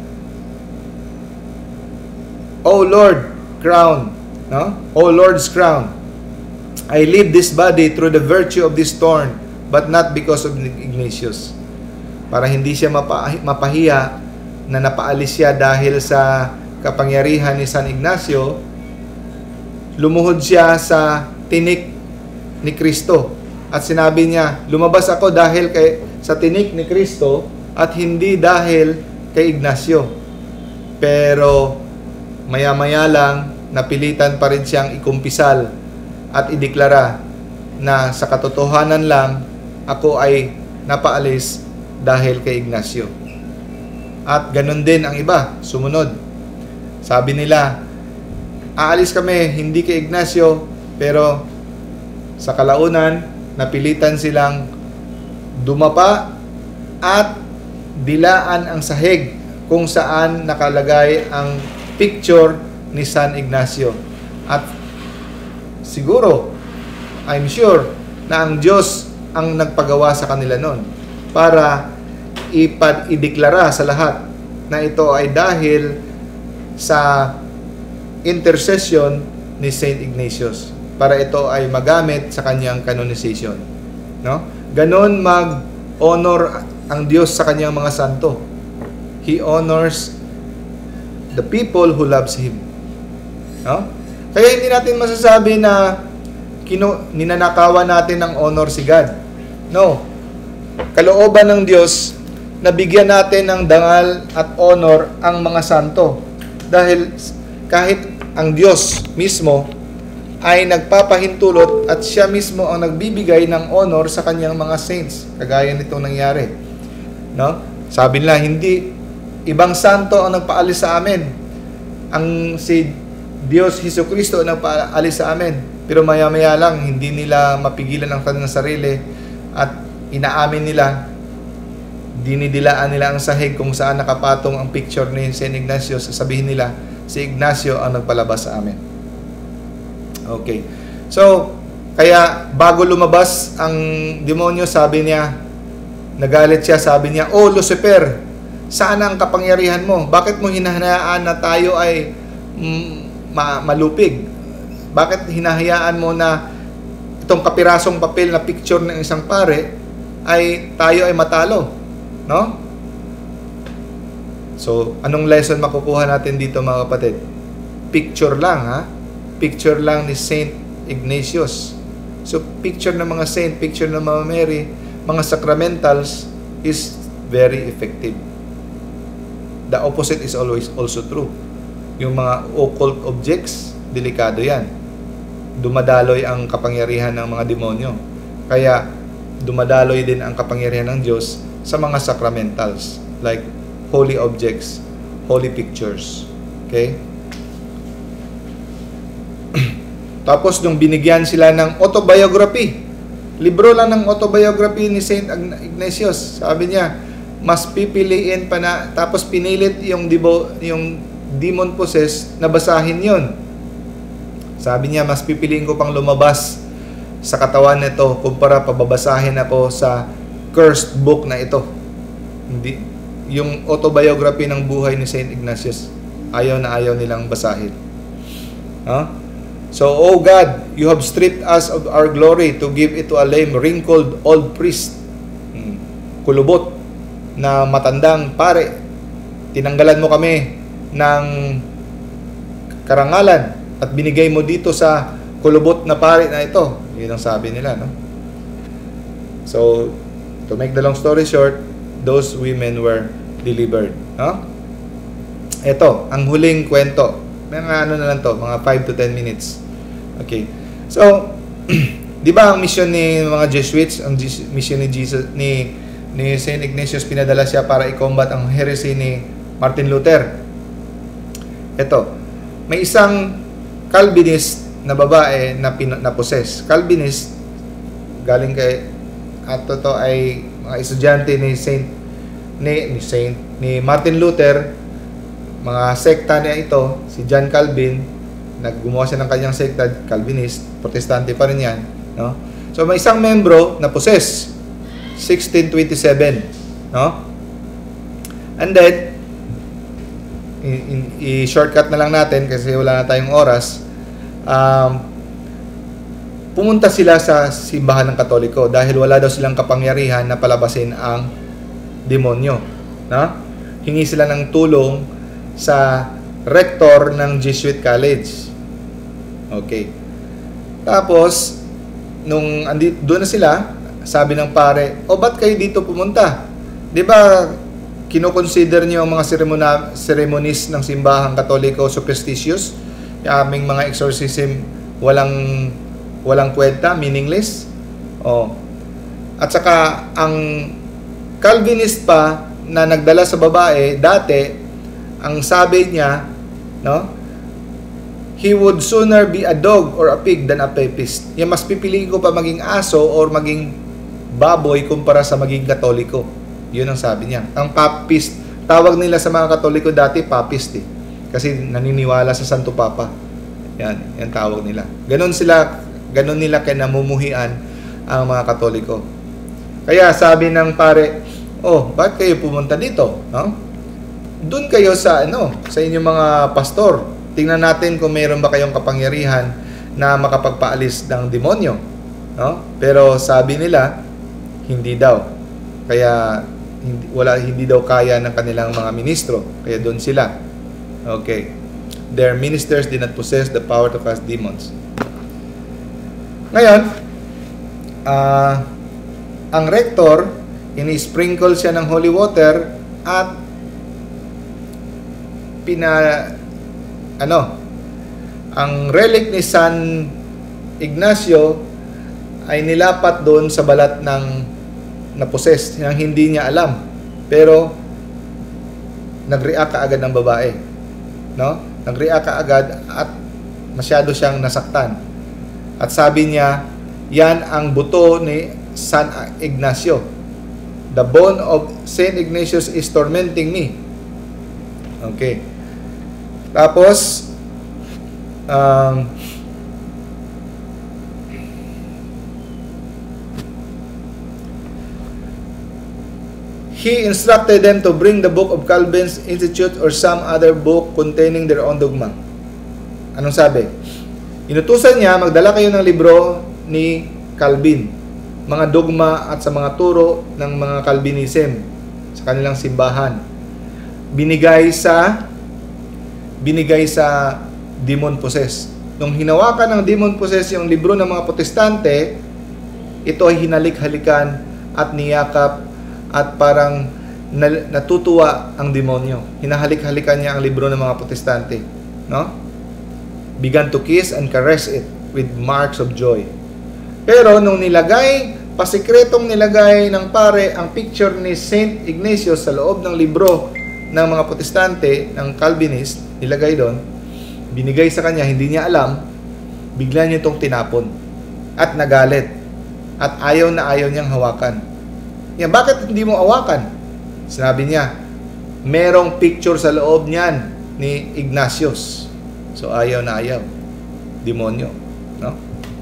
"O Lord, crown, no? O Lord's crown, I leave this body through the virtue of this thorn, but not because of Ignatius." Para hindi siya mapahiya na napaalis siya dahil sa kapangyarihan ni San Ignacio, lumuhod siya sa tinik ni Kristo. At sinabi niya, lumabas ako dahil kay, sa tinik ni Kristo at hindi dahil kay Ignacio. Pero maya-maya lang, napilitan pa rin siyang ikumpisal at ideklara na sa katotohanan lang, ako ay napaalis dahil kay Ignacio. At ganun din ang iba, sumunod. Sabi nila, aalis kami hindi kay Ignacio, pero sa kalaunan, napilitan silang dumapa at dilaan ang sahig kung saan nakalagay ang picture ni San Ignacio. At siguro, I'm sure, na ang Diyos ang nagpagawa sa kanila noon para ipad-ideklara sa lahat na ito ay dahil sa intercession ni Saint Ignatius, para ito ay magamit sa kanyang canonization, no? Ganon mag-honor ang Diyos sa kanyang mga santo. He honors the people who loves Him, no? Kaya hindi natin masasabi na kino, ninanakawan natin ng honor si God. No. Kalooban ng Diyos na bigyan natin ng dangal at honor ang mga santo. Dahil kahit ang Diyos mismo ay nagpapahintulot at siya mismo ang nagbibigay ng honor sa kanyang mga saints. Kagaya nitong nangyari. No? Sabi nila, hindi ibang santo ang nagpaalis sa amin. Ang si Diyos Jesucristo ang nagpaalis sa amin. Pero maya-maya lang, hindi nila mapigilan ang kanilang sarili at inaamin nila, dinidilaan nila ang sahig kung saan nakapatong ang picture ni Saint Ignacio. Sasabihin nila, si Ignacio ang nagpalabas sa amin. Okay. So, kaya bago lumabas ang demonyo, sabi niya, nagalit siya, sabi niya, "O Lucifer, saan ang kapangyarihan mo? Bakit mo hinahanaan na tayo ay mm, ma- malupig? Bakit hinahayaan mo na itong kapirasong papel na picture ng isang pare ay tayo ay matalo? No? So, anong lesson makukuha natin dito mga kapatid? Picture lang, ha? Picture lang ni Saint Ignatius. So, picture ng mga saint, picture ng mga Mary, mga sacramentals is very effective. The opposite is always also true. Yung mga occult objects, delikado yan. Dumadaloy ang kapangyarihan ng mga demonyo. Kaya, dumadaloy din ang kapangyarihan ng Diyos sa mga sacramentals, like holy objects, holy pictures. Okay? Tapos, nung binigyan sila ng autobiography, libro lang ng autobiography ni Saint Ignatius, sabi niya, mas pipiliin pa na, tapos pinilit yung, dibo, yung demon possessed na basahin yon. Sabi niya, mas pipiliin ko pang lumabas sa katawan nito kumpara pababasahin ako sa cursed book na ito. Hindi, yung autobiography ng buhay ni Saint Ignatius, ayaw na ayaw nilang basahin. Huh? So, oh God, you have stripped us of our glory to give it to a lame, wrinkled old priest. Hmm. Kulubot na matandang pare. Tinanggalan mo kami ng karangalan at binigay mo dito sa kulubot na pare na ito. Yun ang sabi nila, no? So, to make the long story short, those women were delivered. No? Ito, ang huling kwento. Mga ano na lang to, mga five to ten minutes. Okay. So, di ba ang mission ni mga Jesuits, ang mission ni Jesus ni ni Saint Ignatius, pinadala siya para i-combat ang heresy ni Martin Luther. Ito, may isang Calvinist na babae na na-possess. Calvinist galing kay at to ay mga estudyante ni Saint ni, ni Saint ni Martin Luther. Mga sekta niya ito, si John Calvin, naggumawa siya ng kanyang sekta, Calvinist, protestante pa rin yan, no? So may isang membro na possess, sixteen twenty-seven, no? And then i-shortcut na lang natin kasi wala na tayong oras. Um, pumunta sila sa simbahan ng Katoliko dahil wala daw silang kapangyarihan na palabasin ang demonyo, no? Hingi sila ng tulong sa rector ng Jesuit College. Okay. Tapos, nung andi, doon na sila, sabi ng pare, o ba't kayo dito pumunta? Di ba, kinoconsider niyo ang mga seremona, ceremonies ng simbahang Katoliko superstitious? Yung aming mga exorcism, walang, walang kwenta, meaningless? O. At saka, ang Calvinist pa, na nagdala sa babae, dati, ang sabi niya, no, he would sooner be a dog or a pig than a papist. Yan, mas pipiliin ko pa maging aso or maging baboy kumpara sa maging Katoliko. Yun ang sabi niya. Ang papist, tawag nila sa mga Katoliko dati papist eh. Kasi naniniwala sa Santo Papa. Yan, yan tawag nila. Ganon sila, ganon nila kinamumuhian ang mga Katoliko. Kaya sabi ng pare, oh, bakit kayo pumunta dito? No? Doon kayo sa ano, sa inyong mga pastor. Tingnan natin kung mayroon ba kayong kapangyarihan na makapagpaalis ng demonyo, no? Pero sabi nila, hindi daw. Kaya hindi, wala hindi daw kaya ng kanilang mga ministro. Kaya doon sila. Okay. Their ministers did not possess the power to cast demons. Ngayon, uh, ang rector, ini-sprinkle siya ng holy water at pina ano ang relic ni San Ignacio ay nilapat doon sa balat ng na-possess, nang hindi niya alam, pero nag-react kaagad ng babae, no? Nag-react kaagad at masyado siyang nasaktan, at sabi niya, yan ang buto ni San Ignacio. The bone of Saint Ignatius is tormenting me. Okay. Tapos, um, he instructed them to bring the book of Calvin's Institute or some other book containing their own dogma. Anong sabi? Inutusan niya, magdala kayo ng libro ni Calvin, mga dogma at sa mga turo ng mga Calvinism sa kanilang simbahan. Binigay sa binigay sa demon possessed. Nung hinawakan ng demon possessed yung libro ng mga protestante, ito ay hinalik-halikan at niyakap at parang natutuwa ang demonyo. Hinahalik-halikan niya ang libro ng mga protestante, no? Began to kiss and caress it with marks of joy. Pero nung nilagay, pasikretong nilagay ng pare ang picture ni Saint Ignatius sa loob ng libro ng mga protestante, ng Calvinist, nilagay doon, binigay sa kanya, hindi niya alam, bigla niya itong tinapon at nagalit at ayaw na ayaw niyang hawakan. Yan, bakit hindi mo hawakan? Sinabi niya, merong picture sa loob niyan ni Ignatius. So ayaw na ayaw. Demonyo, no?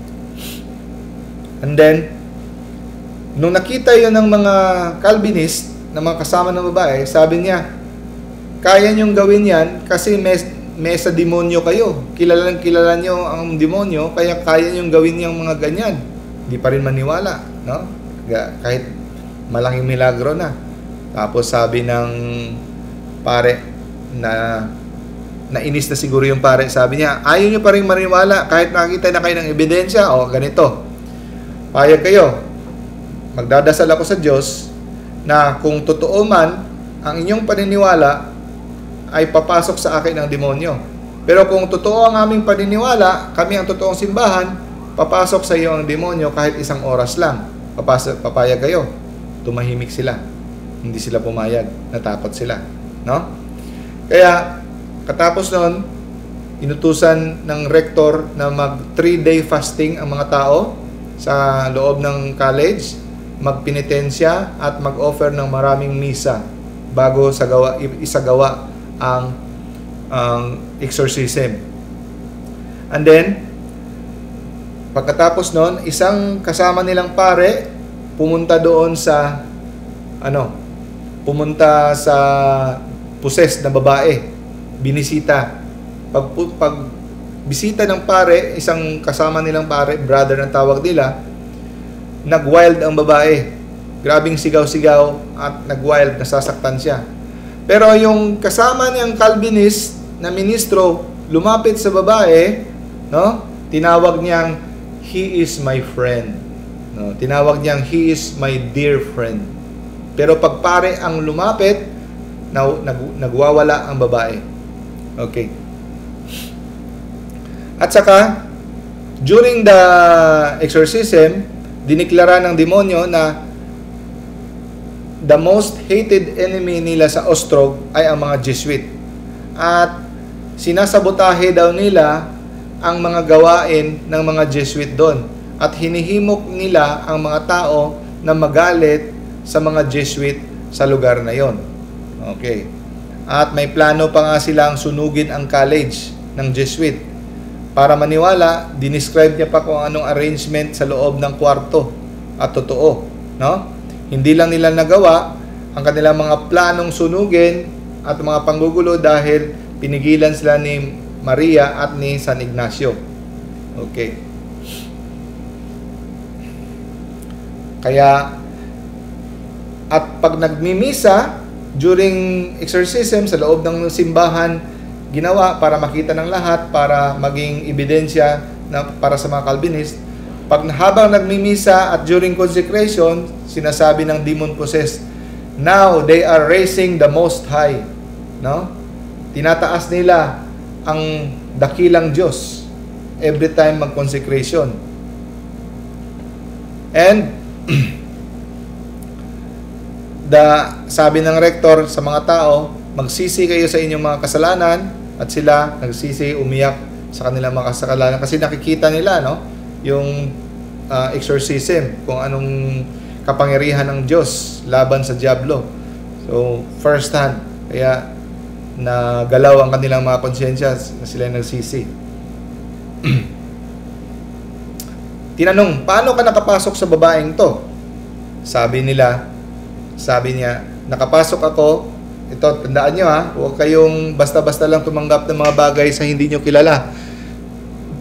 And then, nung nakita yun ng mga Calvinist, ng mga kasama ng babae, sabi niya, kaya niyong gawin yan kasi may, may sa demonyo kayo. Kilalang kilala niyo ang demonyo, kaya kaya niyong gawin yung mga ganyan. Hindi pa rin maniwala, no? Kahit malaking milagro na. Tapos sabi ng pare na nainis na siguro yung pare, sabi niya, ayaw niyo pa rin maniwala kahit nakita na kayo ng ebidensya. O ganito, payag kayo, magdadasal ako sa Diyos na kung totoo man ang inyong paniniwala ay papasok sa akin ang demonyo. Pero kung totoo ang aming paniniwala, kami ang totoong simbahan, papasok sa iyo ang demonyo kahit isang oras lang. Papasok, papayag kayo. Tumahimik sila. Hindi sila pumayag. Natakot sila. No? Kaya, katapos nun, inutusan ng rector na mag three day fasting ang mga tao sa loob ng college, magpinitensya at mag-offer ng maraming misa bago sa gawa, isagawa ang ang exorcism. And then, pagkatapos nun, isang kasama nilang pare pumunta doon sa ano, pumunta sa possessed na babae, binisita. Pag, pag bisita ng pare, isang kasama nilang pare, brother ng tawag nila, nag-wild ang babae. Grabing sigaw-sigaw at nag-wild, nasasaktan siya. Pero yung kasama niyang Calvinist na ministro, lumapit sa babae, no? Tinawag niyang, he is my friend. No? Tinawag niyang, he is my dear friend. Pero pag pare ang lumapit, na, nag, nagwawala ang babae. Okay. At saka, during the exorcism, diniklara ng demonyo na the most hated enemy nila sa Ostrog ay ang mga Jesuit. At sinasabotahe daw nila ang mga gawain ng mga Jesuit doon. At hinihimok nila ang mga tao na magalit sa mga Jesuit sa lugar na yon. Okay. At may plano pa nga silang sunugin ang college ng Jesuit. Para maniwala, dinescribe niya pa kung anong arrangement sa loob ng kwarto. At totoo, no? Hindi lang nila nagawa ang kanilang mga planong sunugin at mga panggugulo dahil pinigilan sila ni Maria at ni San Ignacio. Okay. Kaya, at pag nagmimisa during exorcism sa loob ng simbahan, ginawa para makita ng lahat, para maging ebidensya na para sa mga Calvinist. Pag habang nagmimisa at during consecration, sinasabi ng demon possessed, now they are raising the Most High. No? Tinataas nila ang dakilang Diyos every time mag-consecration. And the, sabi ng rector sa mga tao, magsisi kayo sa inyong mga kasalanan, at sila nagsisi, umiyak sa kanilang mga kasalanan kasi nakikita nila, no, yung uh, exorcism, kung anong kapangyarihan ng Diyos laban sa Diablo. So, first hand, kaya nagalaw ang kanilang mga konsyensya na sila nagsisi. Tinanong, paano ka nakapasok sa babaeng to? Sabi nila, sabi niya, nakapasok ako. Ito, tandaan nyo ha, huwag kayong basta-basta lang tumanggap ng mga bagay sa hindi nyo kilala.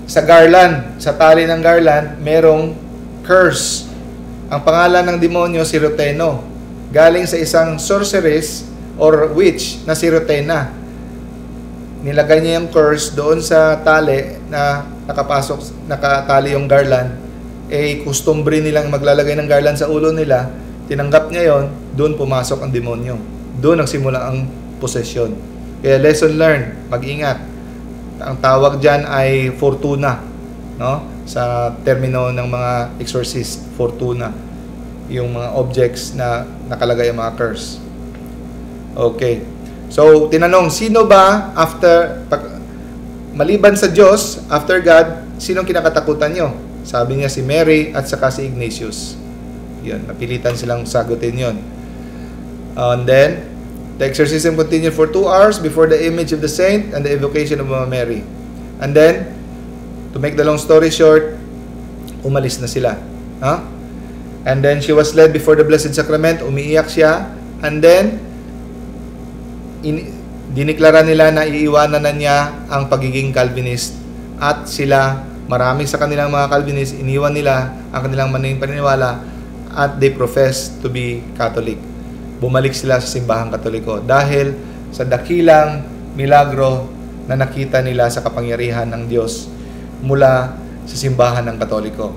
sa garland, sa tali ng garland, merong curse. Ang pangalan ng demonyo, si Ruteno. Galing sa isang sorceress or witch na si Rutena. Nilagay niya yung curse doon sa tali na nakapasok, nakatali yung garland. Eh, customary nilang maglalagay ng garland sa ulo nila. Tinanggap niya yon, doon pumasok ang demonyo. Doon nagsimula ang possession. Kaya lesson learned, mag-ingat. Ang tawag dyan ay fortuna, no? Sa termino ng mga exorcist, fortuna. Yung mga objects na nakalagay ang mga curse. Okay. So, tinanong, sino ba after, pag, maliban sa Diyos, after God, sinong kinakatakutan nyo? Sabi niya si Mary at saka si Ignatius. Yan, napilitan silang sagutin yon. And then, the exorcism continued for two hours before the image of the saint and the evocation of Mama Mary. And then, to make the long story short, umalis na sila. Huh? And then, she was led before the Blessed Sacrament. Umiiyak siya. And then, in, diniklara nila na iiwanan na niya ang pagiging Calvinist. At sila, marami sa kanilang mga Calvinist, iniwan nila ang kanilang maning paniniwala at they profess to be Catholic. Bumalik sila sa simbahang Katoliko dahil sa dakilang milagro na nakita nila sa kapangyarihan ng Diyos mula sa simbahan ng Katoliko.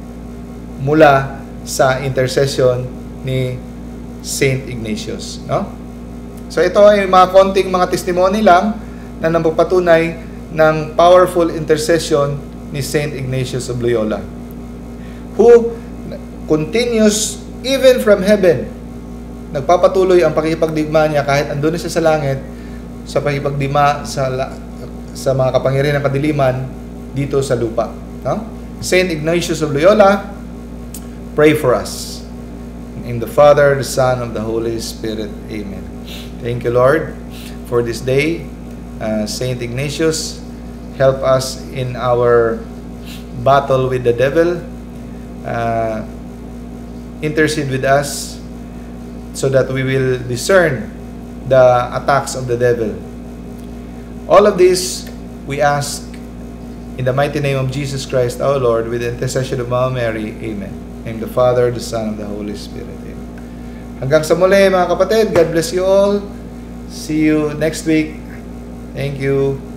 Mula sa intercession ni Saint Ignatius. No? So ito ay mga konting mga testimony lang na napapatunay ng powerful intercession ni Saint Ignatius of Loyola, who continues even from heaven. Nagpapatuloy ang pakikipagdigma niya kahit andun siya sa langit, sa pakikipagdigma sa, sa mga kapangyarihan ng kadiliman dito sa lupa. No? Saint Ignatius of Loyola, pray for us. In the Father, the Son, of the Holy Spirit. Amen. Thank you, Lord, for this day. Uh, Saint Ignatius, help us in our battle with the devil. Uh, intercede with us so that we will discern the attacks of the devil. All of this we ask in the mighty name of Jesus Christ our Lord, with the intercession of Mama Mary. Amen. In the Father, the Son, and the Holy Spirit. Amen. Hanggang sa muli mga kapatid, God bless you all. See you next week. Thank you.